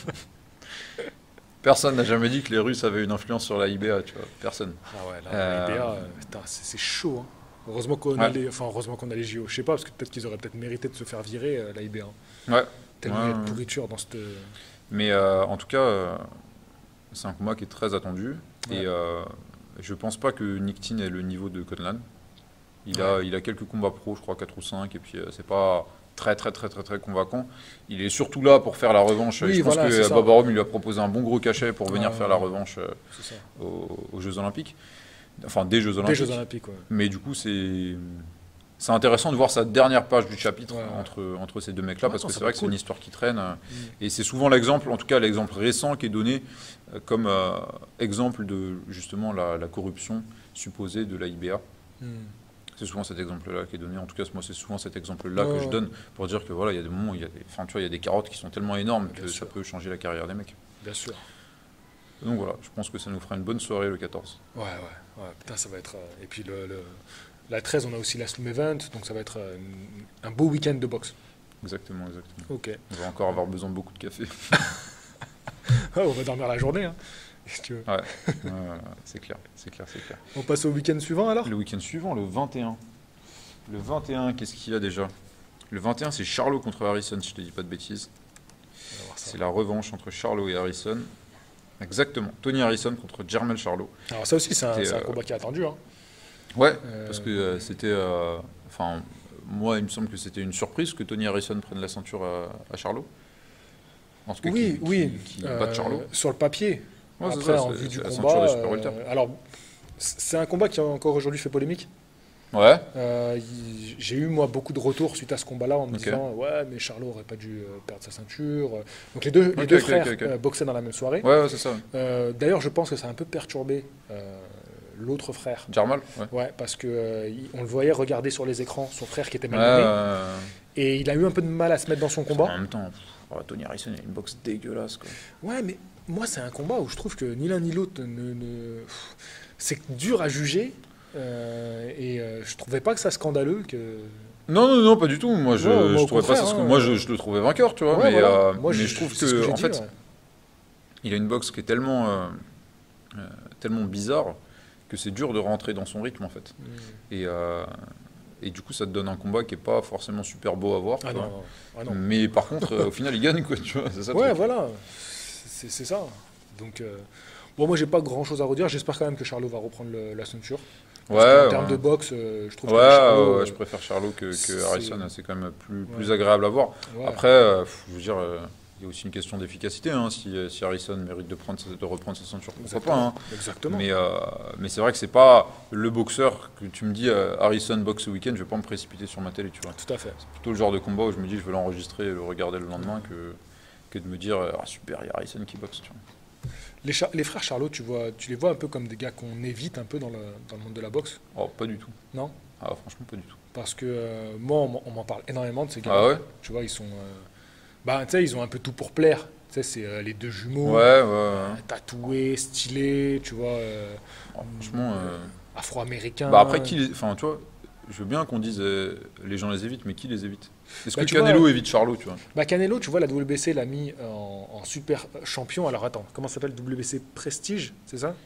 Personne n'a jamais dit que les Russes avaient une influence sur la I B A, tu vois. Personne. Ah ouais, là, euh... la I B A, euh, c'est chaud. Hein. Heureusement qu'on ouais. a les, enfin, heureusement qu'on a les J O. Je sais pas, parce que peut-être qu'ils auraient peut-être mérité de se faire virer euh, la I B A. Ouais. Tellement ouais, il y a de ouais. pourriture dans cette. Mais euh, en tout cas, euh, c'est un combat qui est très attendu. Ouais. Et euh, je pense pas que Nick Tin ait le niveau de Conlan. Il, ouais. a, il a quelques combats pro, je crois quatre ou cinq, et puis euh, c'est pas très très très très très convaincant. Il est surtout là pour faire la revanche. Oui, je pense voilà, que Bob Arum lui a proposé un bon gros cachet pour venir ouais, faire ouais. la revanche euh, aux, aux Jeux Olympiques. Enfin, des Jeux Olympiques. Des Jeux Olympiques, ouais. Mais du coup, c'est c'est intéressant de voir sa dernière page du chapitre ouais, ouais. Entre, entre ces deux mecs-là, ouais, parce que c'est vrai que cool. C'est une histoire qui traîne. Mm. Et c'est souvent l'exemple, en tout cas l'exemple récent qui est donné euh, comme euh, exemple de justement la, la corruption supposée de la I B A. Mm. C'est souvent cet exemple-là qui est donné. En tout cas, moi, c'est souvent cet exemple-là ouais, que je donne pour dire que voilà, il y a des moments où il y a des, enfin, tu vois, il y a des carottes qui sont tellement énormes Bien que sûr. Ça peut changer la carrière des mecs. Bien sûr. Donc voilà, je pense que ça nous fera une bonne soirée le quatorze. Ouais, ouais, ouais. Putain, ça va être. Euh, et puis le, le, la treize, on a aussi la Slim Event, donc ça va être euh, un beau week-end de boxe. Exactement, exactement. Ok. On va encore avoir besoin de beaucoup de café. oh, on va dormir la journée, hein. Si tu veux. Ouais, ouais, c'est clair, c'est clair, c'est clair. On passe au week-end suivant alors? Le week-end suivant, le vingt et un. Le vingt et un, qu'est-ce qu'il y a déjà? Le vingt et un, c'est Charlo contre Harrison, si je te dis pas de bêtises. C'est la revanche entre Charlo et Harrison. Exactement. Tony Harrison contre Jermell Charlo. Alors ça aussi, c'est un, euh... un combat qui est attendu. Hein. Ouais, euh... parce que euh, c'était... Enfin, euh, moi, il me semble que c'était une surprise que Tony Harrison prenne la ceinture à, à Charlo. En tout cas, oui, qui, oui. Qui, qui batte Charlo. Sur le papier. Ouais, Après, ça, en vue du la combat, ceinture de super welter. euh, alors c'est un combat qui a encore aujourd'hui fait polémique. Ouais. Euh, il- j'ai eu moi beaucoup de retours suite à ce combat-là en me Ok. disant ouais mais Charlot aurait pas dû euh, perdre sa ceinture. Donc les deux, les Ok, deux ok, frères ok, ok. euh, boxaient dans la même soirée. Ouais, ouais, c'est ça. Euh, D'ailleurs je pense que ça a un peu perturbé euh, l'autre frère. Jarmal. Ouais. Ouais, parce que euh, il- on le voyait regarder sur les écrans son frère qui était Ouais, malmené euh, et il a eu un peu de mal à se mettre dans son en combat. même temps, pff, oh, Tony Harrison, il a une boxe dégueulasse, quoi. Ouais, mais moi c'est un combat où je trouve que ni l'un ni l'autre ne, ne- pff, c'est dur à juger euh, et euh, je trouvais pas que ça scandaleux que. Non, non, non, pas du tout. Moi, je, Ouais, moi, je au trouvais pas ça. contraire, parce que hein, moi, euh, je, je le trouvais vainqueur, tu vois. Ouais, mais voilà. euh, Moi, mais je, je trouve c'est ce que, j'ai en dit, fait, ouais. il a une boxe qui est tellement, euh, euh, tellement bizarre que c'est dur de rentrer dans son rythme, en fait. Mm. Et, euh, et du coup, ça te donne un combat qui est pas forcément super beau à voir. Ah tu non, vois. non. Ah non. Mais par contre, euh, au final, il gagne, quoi. Tu vois, c'est ça. le Ouais, truc. voilà, c'est c'est ça. Donc, euh, bon, moi, j'ai pas grand chose à redire. J'espère quand même que Charlot va reprendre le- la ceinture. Parce Ouais, qu'en ouais. termes de boxe, euh, je trouve Ouais, que Charlot. ouais, ouais, euh, je préfère Charlot que, que c'est- Harrison. C'est quand même plus, Ouais. plus agréable à voir. ouais. Après, euh, pff, je veux dire, euh, il y a aussi une question d'efficacité. Hein, si, euh, si Harrison mérite de, prendre, sa- de reprendre sa ceinture, pourquoi pas. Exactement. Hein. Exactement. Mais, euh, mais c'est vrai que c'est pas le boxeur que tu me dis euh, Harrison boxe ce week-end, je vais pas me précipiter sur ma télé, tu vois. Tout à fait. C'est plutôt le genre de combat où je me dis je vais l'enregistrer et le regarder le lendemain que, que de me dire ah super, il y a Harrison qui boxe, tu vois. Les, Char- les frères Charlot, tu, vois, tu les vois un peu comme des gars qu'on évite un peu dans le, dans le monde de la boxe, Oh, pas du tout. non? Ah, franchement, pas du tout. Parce que euh, moi, on m'en- on m'en parle énormément de ces gars. Ah ouais. Tu vois, ils sont. euh, bah, tu sais, ils ont un peu tout pour plaire. Tu sais, c'est euh, les deux jumeaux, Ouais, ouais, euh, ouais. tatoués, stylés, tu vois, euh, Oh, franchement. euh, afro-américains. Bah après, qui les... Enfin, tu vois, je veux bien qu'on dise euh, les gens les évitent, mais qui les évite? Est-ce Bah, que tu Canelo vois- évite Charlot, tu vois? Bah, Canelo, tu vois, la W B C l'a mis en, en super champion. Alors attends, comment ça s'appelle? W B C Prestige, c'est ça?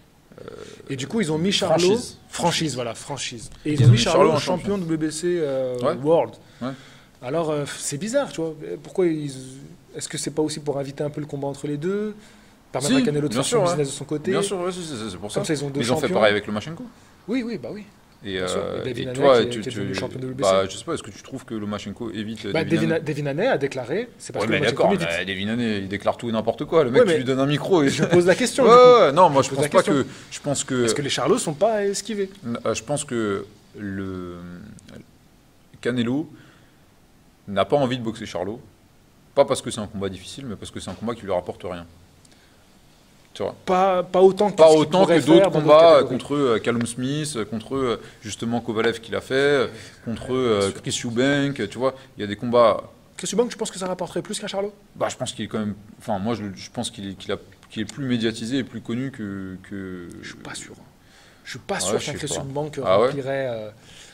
Et du coup, ils ont mis Charlot. franchise. Franchise, voilà, franchise. Et ils, ont, mis Charlot, en champion de W B C euh, Ouais. World. Ouais. Alors, euh, c'est bizarre, tu vois. Pourquoi ils... Est-ce que c'est pas aussi pour inviter un peu le combat entre les deux? Permettre Si, à Canelo de bien faire sûr, son ouais. business de son côté? Bien sûr, ouais, si, c'est c'est pour ça. Comme ça, ils ont deux Ils ont fait champions. pareil avec Lomachenko. Oui, oui, bah oui. Et, Bien sûr. euh, Et Devin et Haney toi, qui est- tu, qui est tu- devenu champion de W B C. bah, je sais pas, est-ce que tu trouves que Lomachenko évite euh, Bah, Devin Devin, Haney? Devin Haney a déclaré, c'est parce Ouais, que mais Lomachenko d'accord, médite. mais Devin Haney, il déclare tout et n'importe quoi. Le mec, Ouais, mais tu lui donnes un micro et... Je pose la question. Ouais, du coup. ouais, non, moi je pose pense la pas question. que... Je pense que... Est-ce que les Charlots sont pas esquivés? Euh, Je pense que le Canelo n'a pas envie de boxer Charlot. Pas parce que c'est un combat difficile, mais parce que c'est un combat qui lui rapporte rien. Tu vois. Pas, pas autant que, Pas ce qu'il autant pourrait que d'autres faire dans combats catégories. contre euh, Callum Smith, contre euh, justement Kovalev qu'il a fait, euh, contre euh, Chris Eubank, tu vois. Il y a des combats. Chris Eubank, tu penses que ça rapporterait plus qu'un Charlot? Bah, je pense qu'il est quand même. Enfin, moi, je, le- je pense qu'il est, qu'il a- qu'il est plus médiatisé et plus connu que. que... Je suis pas sûr. Je suis pas Ouais, sûr je qu'un sais Chris pas. Eubank Ah ouais remplirait. euh,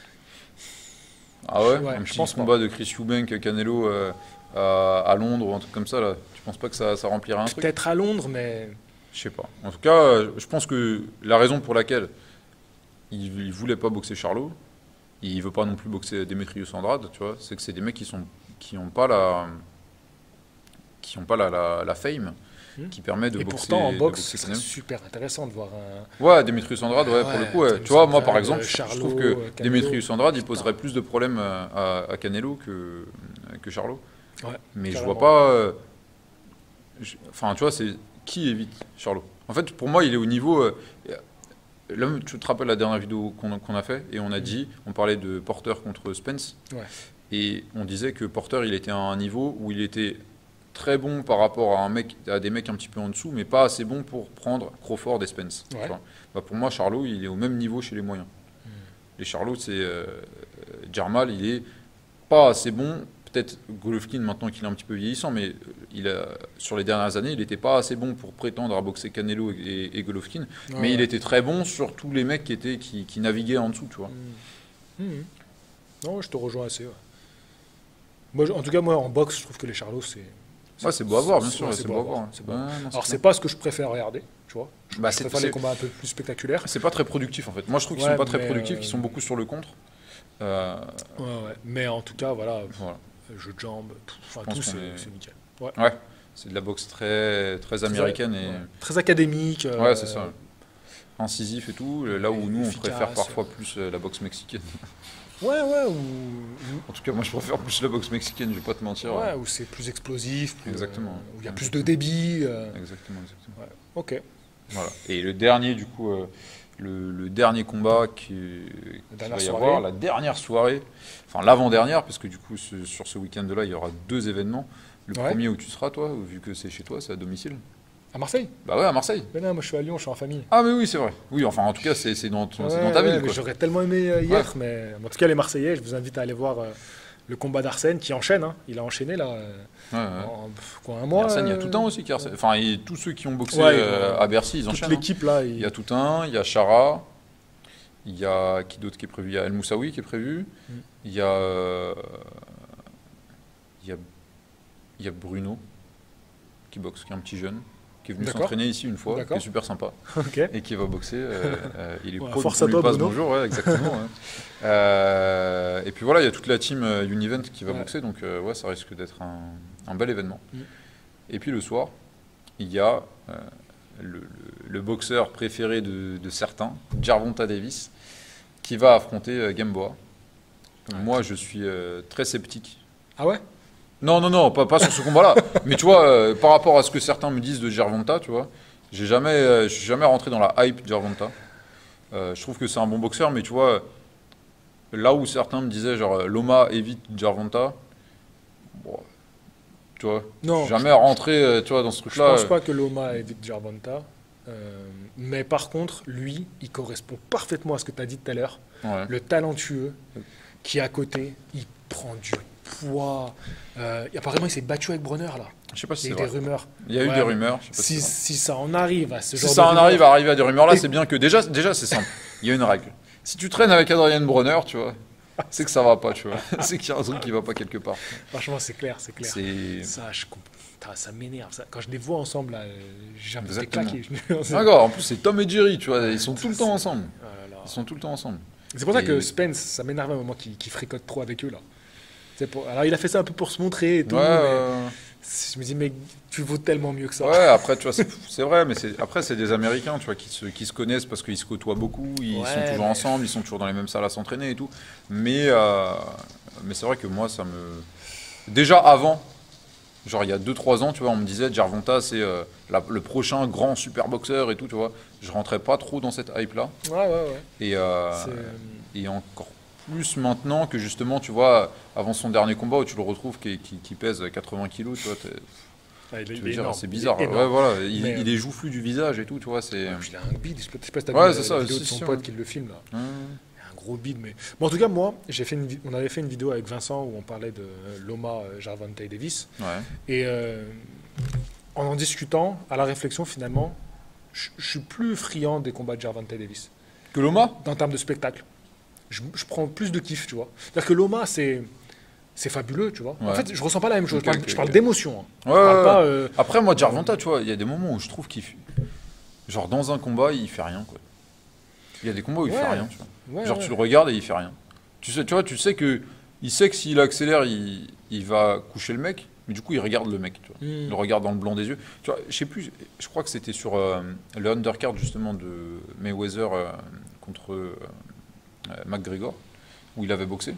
Ah ouais, Ouais, un je petit pense pas. combat de Chris Eubank, Canelo euh, à, à Londres ou un truc comme ça, là. Tu penses pas que ça, ça remplirait un truc? Peut-être à Londres, mais. Je sais pas. En tout cas, euh, je pense que la raison pour laquelle il, il voulait pas boxer Charlot, il veut pas non plus boxer Demetrius Andrade, tu vois, c'est que c'est des mecs qui sont qui ont pas la qui ont pas la, la, la fame Hmm. qui permet de Et boxer. pourtant, en de boxe, boxer ce serait Canelo. super intéressant de voir un. Ouais, Demetrius Andrade, ouais, Ah pour le ouais, coup, ouais. Demetrius Tu vois, moi par Andrade, exemple, je Charlot, trouve que euh, Canelo. Demetrius Andrade, il Putain. poserait plus de problèmes euh, à, à Canelo que que Charlot. Ouais, Mais je carrément. vois pas. euh, je- Enfin, tu vois, c'est qui évite Charlot. En fait, pour moi, il est au niveau. euh, Là, tu te rappelles la dernière vidéo qu'on qu'on a fait et on a dit, on parlait de Porter contre Spence. Ouais. Et on disait que Porter, il était à un niveau où il était très bon par rapport à un mec, à des mecs un petit peu en dessous, mais pas assez bon pour prendre Crawford et Spence. Ouais. Tu vois. Bah, pour moi, Charlot, il est au même niveau chez les moyens. Hmm. Les Charlot, c'est euh, Jarmal, il est pas assez bon. Peut-être Golovkin maintenant qu'il est un petit peu vieillissant, mais il a, sur les dernières années, il n'était pas assez bon pour prétendre à boxer Canelo et, et Golovkin, Ouais, mais il ouais. était très bon sur tous les mecs qui étaient qui, qui naviguaient en dessous, tu vois. Hmm. Hmm. Non, je te rejoins assez. Ouais. Moi, je- en tout cas, moi, en boxe, je trouve que les Charlots, c'est. Ouais, c'est beau à voir, bien c'est- sûr, ouais, c'est beau à voir. c'est beau. Ouais, non, Alors, bien. c'est pas ce que je préfère regarder, tu vois. Je, Bah, je c'est- préfère c'est- les combats un peu plus spectaculaires. C'est pas très productif en fait. Moi je trouve qu'ils Ouais, sont pas très mais, productifs, euh, qu'ils sont beaucoup sur le contre. Euh, Ouais, ouais. Mais en tout cas, voilà, voilà. jeu de jambes, tout, enfin, pense tout qu'on c'est est- c'est nickel. Ouais. Ouais, c'est de la boxe très, très américaine et. Ouais. Très académique. euh, Ouais, c'est ça. Incisif et tout, là où nous on efficace. préfère parfois plus euh, la boxe mexicaine. Ouais, ouais, ou, En tout cas, moi je préfère plus la boxe mexicaine, je vais pas te mentir. ou- ouais, où c'est plus explosif, plus, Exactement. euh, où il y a plus de débit. euh, Exactement, exactement. ouais. Ok. Voilà. Et le dernier, du coup, euh, le, le dernier combat qui, qui va y soirée. avoir, la dernière soirée, enfin l'avant-dernière, parce que du coup, ce, sur ce week-end-là, il y aura deux événements. Le ouais. premier où tu seras, toi, vu que c'est chez toi, c'est à domicile. À Marseille? Bah ouais, à Marseille. Mais non, moi je suis à Lyon, je suis en famille. Ah mais oui, c'est vrai. Oui, enfin en tout cas, c'est dans, ouais, dans ta ouais, ville. J'aurais tellement aimé euh, hier, ouais. mais en tout cas les Marseillais, je vous invite à aller voir euh, le combat d'Arsène qui enchaîne. Hein. Il a enchaîné là, euh, ouais, ouais. en quoi, un mois. Arsène, il y a tout un aussi. Car enfin, et tous ceux qui ont boxé ouais, euh, à Bercy, ils enchaînent. Toute l'équipe là. Il... il y a tout un, il y a Chara, il y a qui d'autre qui est prévu? Il y a El Moussaoui qui est prévu. Mm. Il y a, euh, il y a, il y a Bruno qui boxe, qui est un petit jeune. Qui est venu s'entraîner ici une fois, qui est super sympa, okay. et qui va boxer. Euh, euh, il est ouais, pro, force on à lui toi, passe Bruno. bonjour, ouais, exactement. ouais. euh, et puis voilà, il y a toute la team euh, Univent qui va ouais. boxer, donc euh, ouais, ça risque d'être un, un bel événement. Mm. Et puis le soir, il y a euh, le, le, le boxeur préféré de, de certains, Gervonta Davis, qui va affronter euh, Gamboa. Ouais. Moi, je suis euh, très sceptique. Ah ouais? Non, non, non, pas, pas sur ce combat-là. Mais tu vois, euh, par rapport à ce que certains me disent de Gervonta, tu vois, j'ai jamais, euh, je suis jamais rentré dans la hype Gervonta. Euh, je trouve que c'est un bon boxeur, mais tu vois, là où certains me disaient, genre, Loma évite Gervonta, bon, tu vois, non, je suis jamais je, rentré, tu vois, dans ce truc-là. Je pense pas que Loma évite Gervonta, euh, mais par contre, lui, il correspond parfaitement à ce que tu as dit tout à l'heure. Ouais. Le talentueux qui est à côté, il prend du poids. Euh, apparemment, il s'est battu avec Bronner là. Je sais pas si il y a eu des rumeurs. Il y a ouais, eu des rumeurs. Je sais pas si, si, si ça en arrive à ce si genre ça de en rumeurs, arrive à arriver à des rumeurs là, et... c'est bien que déjà, déjà c'est simple. Il y a une règle. Si tu traînes avec Adrien Bronner, tu vois, c'est que ça va pas, tu vois. C'est qu'il y a un truc qui va pas quelque part. Franchement, c'est clair, c'est clair. Ça, je comprends. Ça m'énerve. Ça. Quand je les vois ensemble, là, j'ai envie de claquer. D'accord. En plus, c'est Tom et Jerry, tu vois. Ils sont tout le temps ensemble. Ils sont tout le temps ensemble. C'est pour ça que Spence, ça m'énerve à un moment qu'il fricote trop avec eux là. Pour... Alors il a fait ça un peu pour se montrer et tout. Ouais, mais euh... je me dis mais tu vaux tellement mieux que ça. Ouais, après tu vois, c'est vrai, mais après c'est des Américains, tu vois, qui se, qui se connaissent parce qu'ils se côtoient beaucoup, ils ouais, sont toujours mais... ensemble, ils sont toujours dans les mêmes salles à s'entraîner et tout. Mais euh... mais c'est vrai que moi ça me déjà avant, genre il y a deux trois ans, tu vois, on me disait Gervonta c'est euh, la, le prochain grand super boxeur et tout, tu vois. Je rentrais pas trop dans cette hype là. Ouais ouais ouais. Et euh... et encore plus maintenant que justement, tu vois, avant son dernier combat où tu le retrouves qui, qui, qui pèse quatre-vingts kilos, tu vois, ah, il, tu veux dire, c'est bizarre. Ouais, voilà, il, mais, il est joufflu du visage et tout, tu vois. C'est... Ouais, il a un bide, je sais pas si t'as ouais, vu la, ça, la vidéo de son pote qui le filme là. Hum. Il a un gros bide, mais bon, en tout cas, moi, j'ai fait une, on avait fait une vidéo avec Vincent où on parlait de Loma Gervonta Davis. Ouais. Et euh, en en discutant, à la réflexion, finalement, je, je suis plus friand des combats de Gervonta Davis. Que Loma? En termes de spectacle. Je, je prends plus de kiff, tu vois. C'est-à-dire que Loma, c'est c'est fabuleux, tu vois. Ouais. En fait, je ressens pas la même chose. Okay, je parle, okay, parle okay. d'émotion. Hein. Ouais, ouais, pas, euh... Après, moi, Gervonta, tu vois, il y a des moments où je trouve qu'il fait... Genre, dans un combat, il fait rien, quoi. Il y a des combats où il ouais. fait rien, tu vois. Ouais, Genre, ouais. tu le regardes et il fait rien. Tu sais, tu vois, tu sais que il sait que s'il accélère, il, il va coucher le mec, mais du coup, il regarde le mec, tu vois. Mm. Il le regarde dans le blanc des yeux. Tu vois, je sais plus, je crois que c'était sur euh, le undercard, justement, de Mayweather euh, contre... Euh, Euh, McGregor, où il avait boxé.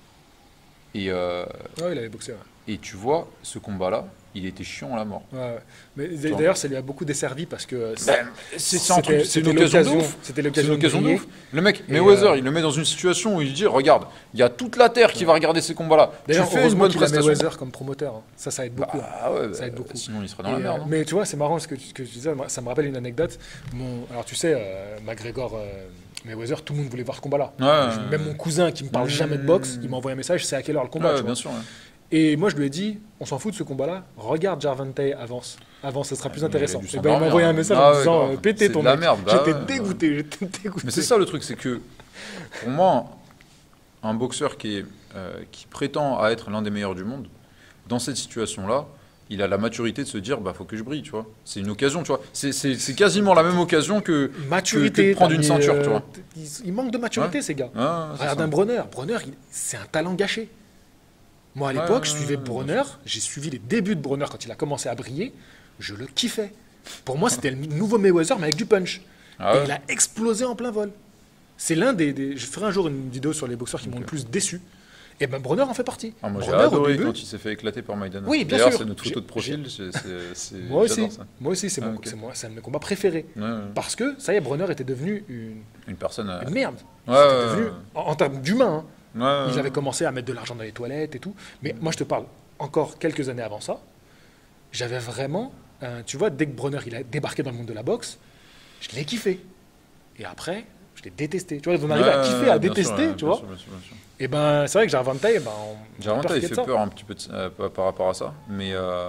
Et, euh, ouais, il avait boxé, ouais. Et tu vois, ce combat-là, il était chiant à la mort. Ouais, ouais. Mais d'ailleurs, ça lui a beaucoup desservi parce que ben, c'est une occasion de ouf. C'était l'occasion de ouf. Le mec, Mayweather, euh... il le met dans une situation où il dit, regarde, il y a toute la terre qui ouais. va regarder ces combats-là. D'ailleurs, heureusement qu'il a Mayweather comme promoteur. Hein. Ça, ça aide beaucoup. Bah, ouais, ça aide beaucoup. Sinon, il serait dans et la merde. Euh, mais tu vois, c'est marrant ce que, ce que tu disais. Ça me rappelle une anecdote. Mon... Alors, tu sais, euh, McGregor. Euh... Mayweather, tout le monde voulait voir ce combat-là. Ouais, Même mon cousin qui me parle mmh. jamais de boxe, il m'a envoyé un message, c'est à quelle heure le combat. Ouais, tu vois. bien sûr. Ouais. Et moi, je lui ai dit, on s'en fout de ce combat-là, regarde Gervonta avance. Avance, ça sera plus intéressant. Et ben, il m'a envoyé un message ah, en disant, euh, pétez ton mec. Merde, bah, j'étais ouais, dégoûté, ouais. j'étais dégoûté. Mais c'est ça le truc, c'est que pour moi, un boxeur qui, est, euh, qui prétend à être l'un des meilleurs du monde, dans cette situation-là, il a la maturité de se dire, bah faut que je brille, tu vois. C'est une occasion, tu vois. C'est quasiment la même occasion que, maturité, que, que de prendre une ceinture, euh, tu vois. Il manque de maturité, ouais. ces gars. Ah, regarde un Bronner. Bronner, c'est un talent gâché. Moi, à l'époque, ouais, je suivais Bronner. J'ai suivi les débuts de Bronner quand il a commencé à briller. Je le kiffais. Pour moi, c'était le nouveau Mayweather, mais avec du punch. Ah ouais. Et il a explosé en plein vol. C'est l'un des, des... Je ferai un jour une vidéo sur les boxeurs qui m'ont okay. le plus déçu. Et ben Bronner en fait partie. Ah, moi j'ai Bronner, adoré début, quand il s'est fait éclater par Maïdana. Oui, bien D'ailleurs, sûr. c'est notre photo de profil. c'est- c'est- c'est- Moi aussi, j'adore ça. moi aussi, c'est Ah, mon- ok. c'est moi, c'est un de mes combats préférés. Ouais, ouais. Parce que ça y est, Bronner était devenu une, Une personne. euh, une merde. Ouais, C'était ouais, devenu, ouais. en, en termes d'humain, hein. Ouais, Il ouais. avait commencé à mettre de l'argent dans les toilettes et tout. Mais moi, je te parle encore quelques années avant ça. J'avais vraiment, euh, tu vois, dès que Bronner il a débarqué dans le monde de la boxe, je l'ai kiffé. Et après, je l'ai détesté. Tu vois, on arrive à Ouais, kiffer, à bien détester, sûr, ouais, tu bien vois. sûr, bien sûr, bien sûr. Et ben, c'est vrai que Gervonta, eh ben, on- on a Gervonta, peur il qu'il y ait fait de ça. peur un petit peu de- euh, par, par rapport à ça, mais euh,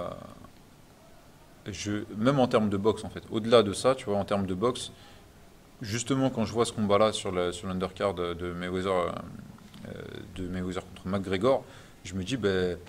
je, même en termes de boxe, en fait, au-delà de ça, tu vois, en termes de boxe, justement, quand je vois ce combat-là sur le- sur l'undercard de, de Mayweather, euh, de Mayweather contre McGregor, je me dis, ben,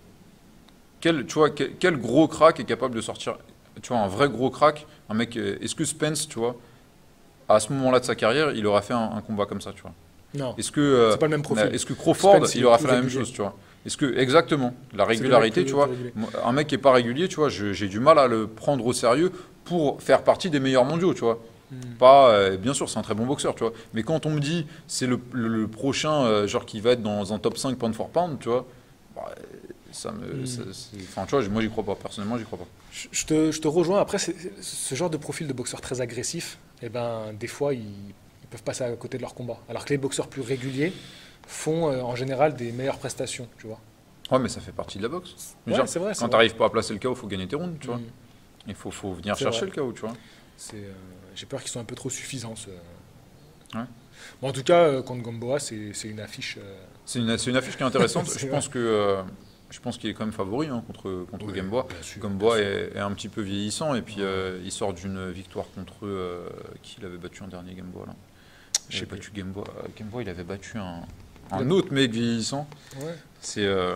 quel, tu vois, quel, quel gros crack est capable de sortir, tu vois, un vrai gros crack, un mec, euh, est-ce que Spence, tu vois, à ce moment-là de sa carrière, il aurait fait un, un combat comme ça, tu vois. Non, Est-ce que, euh, c'est pas le même profil. est-ce que Crawford, Spence, il il est aura plus fait la même régulier. chose, tu vois. Est-ce que, exactement, la C'est régularité, le mec tu plus- vois, plus régulier. moi, un mec qui est pas régulier, tu vois, je- j'ai du mal à le prendre au sérieux pour faire partie des meilleurs mondiaux, tu vois. Hmm. Pas, euh, bien sûr, c'est un très bon boxeur, tu vois. Mais quand on me dit, c'est le, le- le prochain, euh, genre, qui va être dans un top cinq pound for pound, tu vois, bah, ça me, Hmm. ça- c'est- enfin, tu vois, moi, j'y crois pas. Personnellement, j'y crois pas. Je, je te, je te rejoins. Après, c'est- c'est- ce genre de profil de boxeur très agressif, eh ben, des fois, ils, ils peuvent passer à côté de leur combat. Alors que les boxeurs plus réguliers font euh, en général des meilleures prestations, tu vois. Ouais, mais ça fait partie de la boxe. Je veux Ouais, dire, c'est vrai. c'est quand vrai. tu n'arrives pas à placer le K O, il faut gagner tes rounds, tu vois. Hmm. Il faut, faut venir C'est chercher vrai. le K O, tu vois. C'est, euh, j'ai peur qu'ils soient un peu trop suffisants. ce- Ouais. Bon, en tout cas, euh, contre Gamboa, c'est, c'est une affiche. euh, C'est une, c'est une affiche qui est intéressante. C'est je vrai. pense que euh, je pense qu'il est quand même favori hein, contre contre Oui, Gamboa. bien sûr, Gamboa bien sûr. est, est un petit peu vieillissant et puis Ouais. euh, il sort d'une victoire contre euh, qui l'avait battu en dernier Gamboa là. Je sais J'ai plus. battu Gamboa. euh, Gamboa, il avait battu un, Il un a- autre mec vieillissant. Ouais. C'est euh,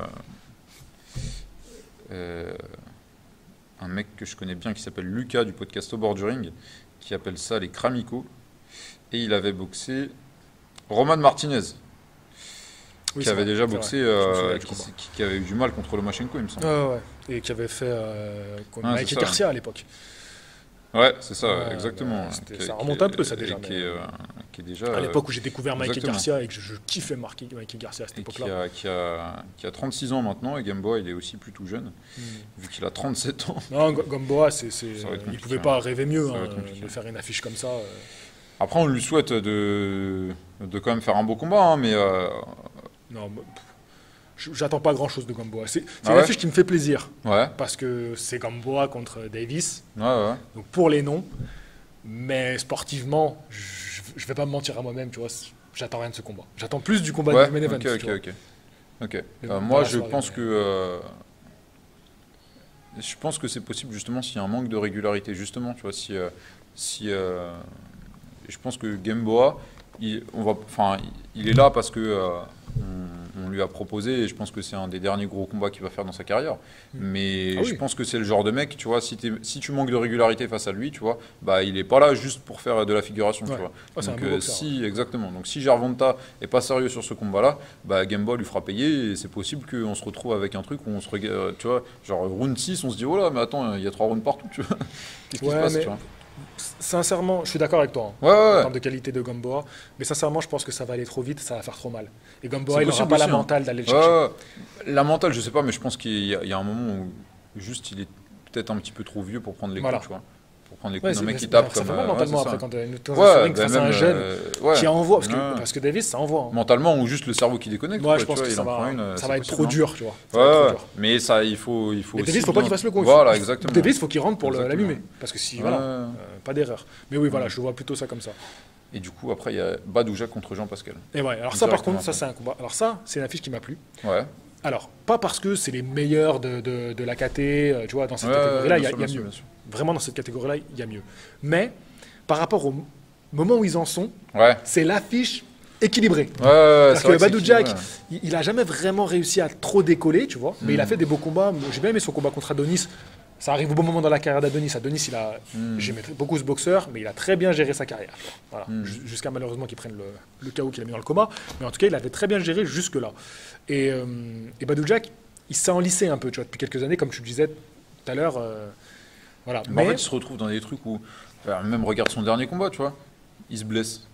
euh, un mec que je connais bien qui s'appelle Lucas du podcast Au bord du ring, qui appelle ça les Kramiko. Et il avait boxé Roman Martinez, Oui, qui c'est avait vrai, déjà c'est boxé, vrai. Je me euh, souviens du qui, combat. qui- qui avait eu du mal contre Lomachenko, il me semble. Ouais, ouais. Et qui avait fait euh, contre Ouais, Mike c'est et ça. Garcia à l'époque. Ouais, c'est ça, Ouais, exactement. ouais, c'était- Qui- ça qui- remonte un peu, ça, et déjà, Qui, mais- est, euh, qui est déjà. À euh, l'époque où j'ai découvert Mike et exactement. Garcia et que je, je kiffais Marky- Mike et Garcia à cette et qui époque-là. a, qui, a, qui a trente-six ans maintenant, et Gamboa, il est aussi plus tout jeune, Hmm. vu qu'il a trente-sept ans. Non, G- Gamboa, c'est, c'est, Ça va être il compliqué, pouvait hein. pas rêver mieux Ça va hein, être compliqué. de faire une affiche comme ça. euh. Après, on lui souhaite de, de quand même faire un beau combat, hein, mais euh, Non, bah, pff, je- j'attends pas grand-chose de Gamboa. C'est, c'est Ah une ouais affiche qui me fait plaisir ouais, parce que c'est Gamboa contre Davis, ouais, ouais. donc pour les noms. Mais sportivement, je, je vais pas me mentir à moi-même, tu vois. c'est- J'attends rien de ce combat. J'attends plus du combat Ouais, du main event. ok, tu ok, vois. ok. Ok. Mais Euh, bon, moi, dans la je soirée, pense mais- que euh, je pense que c'est possible justement s'il y a un manque de régularité, justement, tu vois, si euh, si euh, je pense que Gamboa, il, on va, enfin, il est là parce que euh, on, on lui a proposé et je pense que c'est un des derniers gros combats qu'il va faire dans sa carrière. Mais Ah oui. je pense que c'est le genre de mec, tu vois, si, t'es- si tu manques de régularité face à lui, tu vois, bah il est pas là juste pour faire de la figuration, Ouais. tu vois. Ah, c'est un Donc, beau euh, boxeur, si, exactement. Donc si Gervonta est pas sérieux sur ce combat-là, bah Gamboa lui fera payer et c'est possible qu'on se retrouve avec un truc où on se regarde, tu vois, genre round six, on se dit oh là, mais attends, il y a trois rounds partout, tu vois. Qu'est-ce qui Ouais, se passe, mais- tu vois. Sincèrement, je suis d'accord avec toi. hein. Ouais, ouais, En ouais. termes de qualité de Gamboa. Mais sincèrement, je pense que ça va aller trop vite, ça va faire trop mal. Et Gamboa, C'est il n'aura possible pas la aussi, hein. mentale d'aller le Ouais, chercher. ouais. La mentale, je sais pas, mais je pense qu'il y, a- il y a un moment où juste il est peut-être un petit peu trop vieux pour prendre les Voilà. coups, tu vois. Pour prendre les Ouais, coups d'un c'est- mec qui c'est- tape ça comme. fait mal euh, ouais, mentalement c'est après ça. quand tu es dans Ouais, un ring bah, face à un même, jeune euh, ouais. qui envoie. Parce que, Ouais. parce que Davis, ça envoie. hein. Mentalement ou juste le cerveau qui déconnecte. Moi, quoi, je tu pense vois, que il ça en prend va, une, euh, ça c'est va être possible, trop hein. dur, tu vois. Ça Ouais, va être trop ouais. dur. Mais ça, il faut, il faut Mais aussi Davis, il faut pas bien- qu'il fasse le con. il Voilà, faut- exactement. Davis, il faut qu'il rentre pour le- Exactement. l'allumer. Parce que si, Ouais. voilà, euh, pas d'erreur. Mais oui, voilà, je vois plutôt ça comme ça. Et du coup, après, il y a Badouja contre Jean Pascal. Et ouais, alors ça, par Directement contre, ça, après. c'est un combat. Alors ça, c'est une affiche qui m'a plu. Ouais. Alors, pas parce que c'est les meilleurs de, de, de la K T, euh, tu vois, dans cette Ouais, catégorie-là, il y bien a, sûr, il y a bien sûr, mieux. bien sûr. Vraiment, dans cette catégorie-là, il y a mieux. Mais, par rapport au moment où ils en sont, Ouais. c'est l'affiche équilibrée. Ouais, ouais, Parce c'est vrai que c'est Badou Jack, équilibré. il, il a jamais vraiment réussi à trop décoller, tu vois. Mais il a Mm. fait des beaux combats. J'ai bien aimé son combat contre Adonis. Ça arrive au bon moment dans la carrière d'Adonis. Adonis, il a, Mm. j'aimais beaucoup ce boxeur, mais il a très bien géré sa carrière. Voilà. Mm. Ju- Jusqu'à malheureusement qu'il prenne le, le K O qu'il a mis dans le coma. Mais en tout cas, il avait très bien géré jusque-là. Et, euh, et Badou Jack, il s'est enlissé un peu, tu vois, depuis quelques années, comme tu le disais tout à l'heure. euh, voilà. Mais en Mais, fait, il se retrouve dans des trucs où. Enfin, même regarde son dernier combat, tu vois. Il se blesse.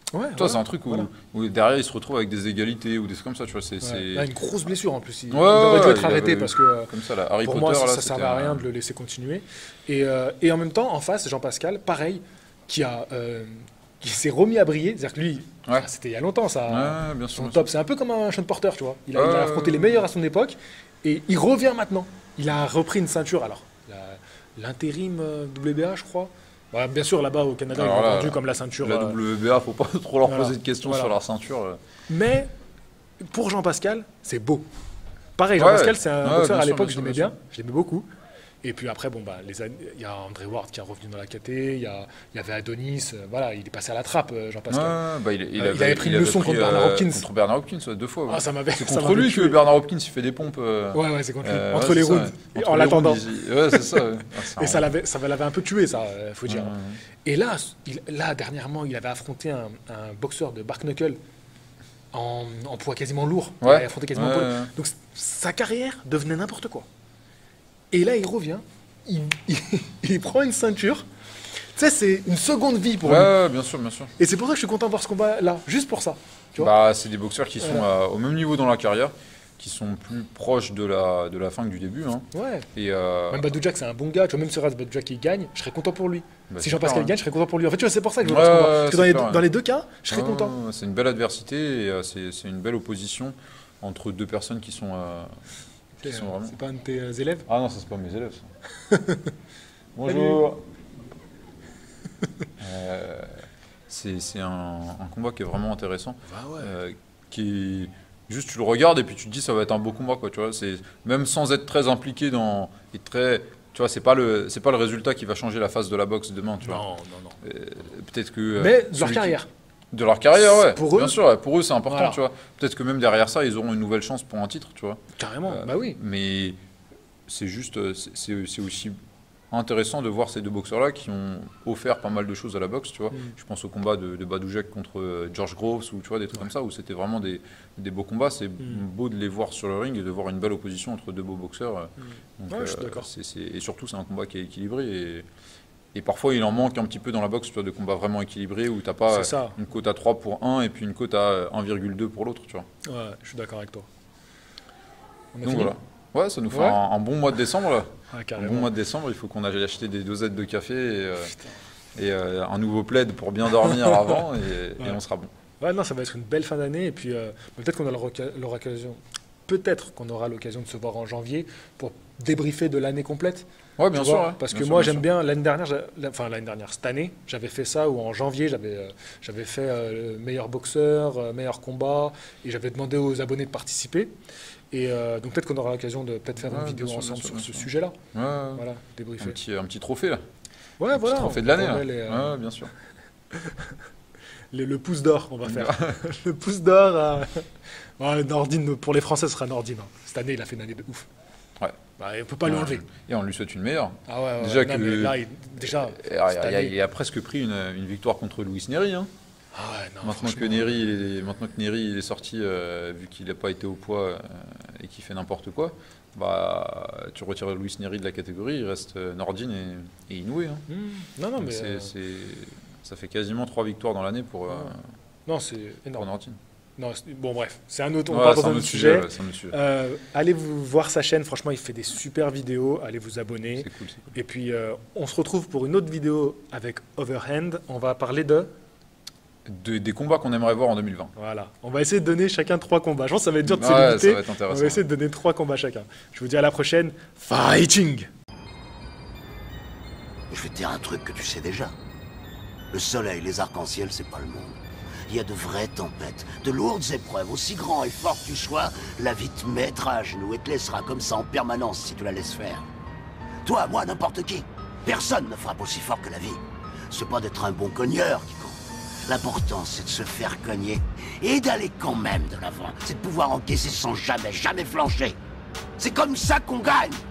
Ouais, toi, voilà, c'est un truc où, voilà. où derrière il se retrouve avec des égalités ou des trucs comme ça, tu vois. C'est, ouais. c'est... Là, une grosse blessure en plus. Il, ouais, il aurait ouais, dû être arrêté avait... parce que comme ça, là, Harry pour Potter, moi, là, ça ne servait à rien de le laisser continuer. Et, euh, et en même temps, en face, Jean-Pascal, pareil, qui, a, euh, qui s'est remis à briller. C'est-à-dire que lui, ouais. c'était il y a longtemps, ça. Ouais, bien sûr, son bien top, sûr. c'est un peu comme un Sean Porter, tu vois. Il a, ouais, il a affronté ouais, les meilleurs à son époque et il revient maintenant. Il a repris une ceinture. Alors, l'intérim W B A, je crois. Bah, bien sûr, là-bas au Canada, alors ils l'ont vendu comme la ceinture. La W B A, faut pas trop leur voilà, poser de questions voilà. sur leur ceinture. Mais pour Jean-Pascal, c'est beau. Pareil, Jean-Pascal, ouais, c'est un ouais, boxeur à l'époque, je l'aimais bien, je l'aimais beaucoup. Et puis après, bon, bah, il y a André Ward qui est revenu dans la K T, il y, y avait Adonis, euh, voilà, il est passé à la trappe, euh, Jean-Pascal. Ouais, bah, il, il, euh, avait, il avait pris il une leçon contre Bernard Hopkins. Contre Bernard Hopkins, ouais, deux fois. Ouais. Ah, ça m'avait, c'est ça contre lui tué. que Bernard Hopkins il fait des pompes. Euh, ouais, ouais, c'est contre lui. Euh, entre ouais, les ça, rounds, ouais. en l'attendant. Il... Ouais, c'est ça. Ouais. Ah, c'est et ça l'avait, ça l'avait un peu tué, ça, euh, faut dire. Ouais, ouais. Et là, il, là, dernièrement, il avait affronté un, un boxeur de Bark Knuckle. En, en poids quasiment lourd. Ouais. Il a affronté quasiment ouais, poids. Ouais. Donc sa carrière devenait n'importe quoi. Et là, il revient, il, il, il prend une ceinture. Tu sais, c'est une seconde vie pour ouais, lui. Ouais, bien sûr, bien sûr. Et c'est pour ça que je suis content de voir ce combat-là, juste pour ça. Tu vois bah, c'est des boxeurs qui sont euh, au même niveau dans la carrière, qui sont plus proches de la, de la fin que du début. Hein. Ouais. Et euh... Même Badou Jack, c'est un bon gars. Tu vois, même si Badou Jack il gagne, je serais content pour lui. Bah, si Jean-Pascal hein. gagne, je serais content pour lui. En fait, tu vois, c'est pour ça que je veux ouais, voir ce combat. ouais, Parce que dans les, clair, dans les deux cas, je serais ouais, content. C'est une belle adversité et euh, c'est, c'est une belle opposition entre deux personnes qui sont, euh, qui sont vraiment... C'est pas un de tes euh, élèves? Ah non, ça c'est pas mes élèves. Ça. Bonjour. euh, c'est, c'est un, un combat qui est vraiment intéressant. Bah ouais. euh, qui est... Juste tu le regardes et puis tu te dis ça va être un beau combat quoi, tu vois, c'est même sans être très impliqué dans et très tu vois, c'est pas le c'est pas le résultat qui va changer la face de la boxe demain, tu non, vois. Non non non. Euh, peut-être que mais de leur carrière. Qui... De leur carrière, ouais. Pour bien eux, sûr, ouais, pour eux c'est important, voilà. tu vois. Peut-être que même derrière ça, ils auront une nouvelle chance pour un titre, tu vois. Carrément. Euh, bah oui. Mais c'est juste c'est, c'est, c'est aussi intéressant de voir ces deux boxeurs-là qui ont offert pas mal de choses à la boxe, tu vois. Mm. Je pense au combat de, de Badou Jack contre euh, George Groves ou tu vois des trucs ouais. comme ça où c'était vraiment des, des beaux combats. C'est mm. beau de les voir sur le ring et de voir une belle opposition entre deux beaux boxeurs. Mm. Donc, ouais, euh, je suis d'accord. C'est, c'est, et surtout, c'est un combat qui est équilibré et, et parfois il en manque un petit peu dans la boxe, tu vois, de combats vraiment équilibrés où t'as pas euh, une cote à trois pour un et puis une cote à un virgule deux pour l'autre, tu vois. Ouais, je suis d'accord avec toi. On a Donc fini voilà. Ouais, ça nous fait ouais. un, un bon mois de décembre là. Ah, un bon mois de décembre, il faut qu'on aille acheter des dosettes de café et, euh, et euh, un nouveau plaid pour bien dormir avant et, ouais. et on sera bon. Ouais, non, ça va être une belle fin d'année et puis euh, peut-être qu'on aura l'occasion, peut-être qu'on aura l'occasion de se voir en janvier pour débriefer de l'année complète. Ouais, bien sûr. Ouais. Parce bien que sûr, moi, bien j'aime sûr. bien l'année dernière, enfin l'année dernière, cette année, j'avais fait ça où en janvier, j'avais euh, j'avais fait euh, meilleur boxeur, euh, meilleur combat et j'avais demandé aux abonnés de participer. Et euh, donc peut-être qu'on aura l'occasion de peut-être faire ouais, une vidéo sûr, ensemble sûr, sur ce sujet-là. Ouais, voilà, débriefer. Un petit, un petit trophée là. Ouais, un voilà. Petit trophée de l'année là. Les, euh... Ouais, bien sûr. le, le pouce d'or, on va faire. Le pouce d'or. Euh... Ouais, Nordine, pour les Français, ce sera Nordine. Hein. Cette année, il a fait une année de ouf. Ouais. Bah, on peut pas ouais. lui enlever. Et on lui souhaite une meilleure. Ah ouais, ouais déjà non, que mais là, il, déjà. Il a, année... il a presque pris une, une victoire contre Luis Neri. Hein. Ah ouais, non, maintenant, que Neri, est, maintenant que Neri il est sorti, euh, vu qu'il n'a pas été au poids euh, et qu'il fait n'importe quoi, bah, tu retires Luis Neri de la catégorie, il reste euh, Nordine et, et Inoue. Hein. Mmh. Non, non, donc mais. C'est, euh... c'est, ça fait quasiment trois victoires dans l'année pour, euh, non, c'est énorme. pour Nordine. Non, bon, bref, c'est un autre. On ouais, part dans un autre sujet. sujet. Ouais, sujet. Euh, allez vous voir sa chaîne, franchement, il fait des super vidéos. Allez vous abonner. C'est cool, c'est cool. Et puis, euh, on se retrouve pour une autre vidéo avec Overhand. On va parler de. De, des combats qu'on aimerait voir en deux mille vingt. Voilà. On va essayer de donner chacun trois combats. Je pense que ça va être dur de se ouais, limiter. Ça va être intéressant. On va essayer de donner trois combats chacun. Je vous dis à la prochaine. Fighting! Je vais te dire un truc que tu sais déjà. Le soleil, les arcs-en-ciel, c'est pas le monde. Il y a de vraies tempêtes, de lourdes épreuves. Aussi grand et fort que tu sois, la vie te mettra à genoux et te laissera comme ça en permanence si tu la laisses faire. Toi, moi, n'importe qui. Personne ne frappe aussi fort que la vie. C'est pas d'être un bon cogneur qui compte. L'important, c'est de se faire cogner et d'aller quand même de l'avant. C'est de pouvoir encaisser sans jamais, jamais flancher. C'est comme ça qu'on gagne.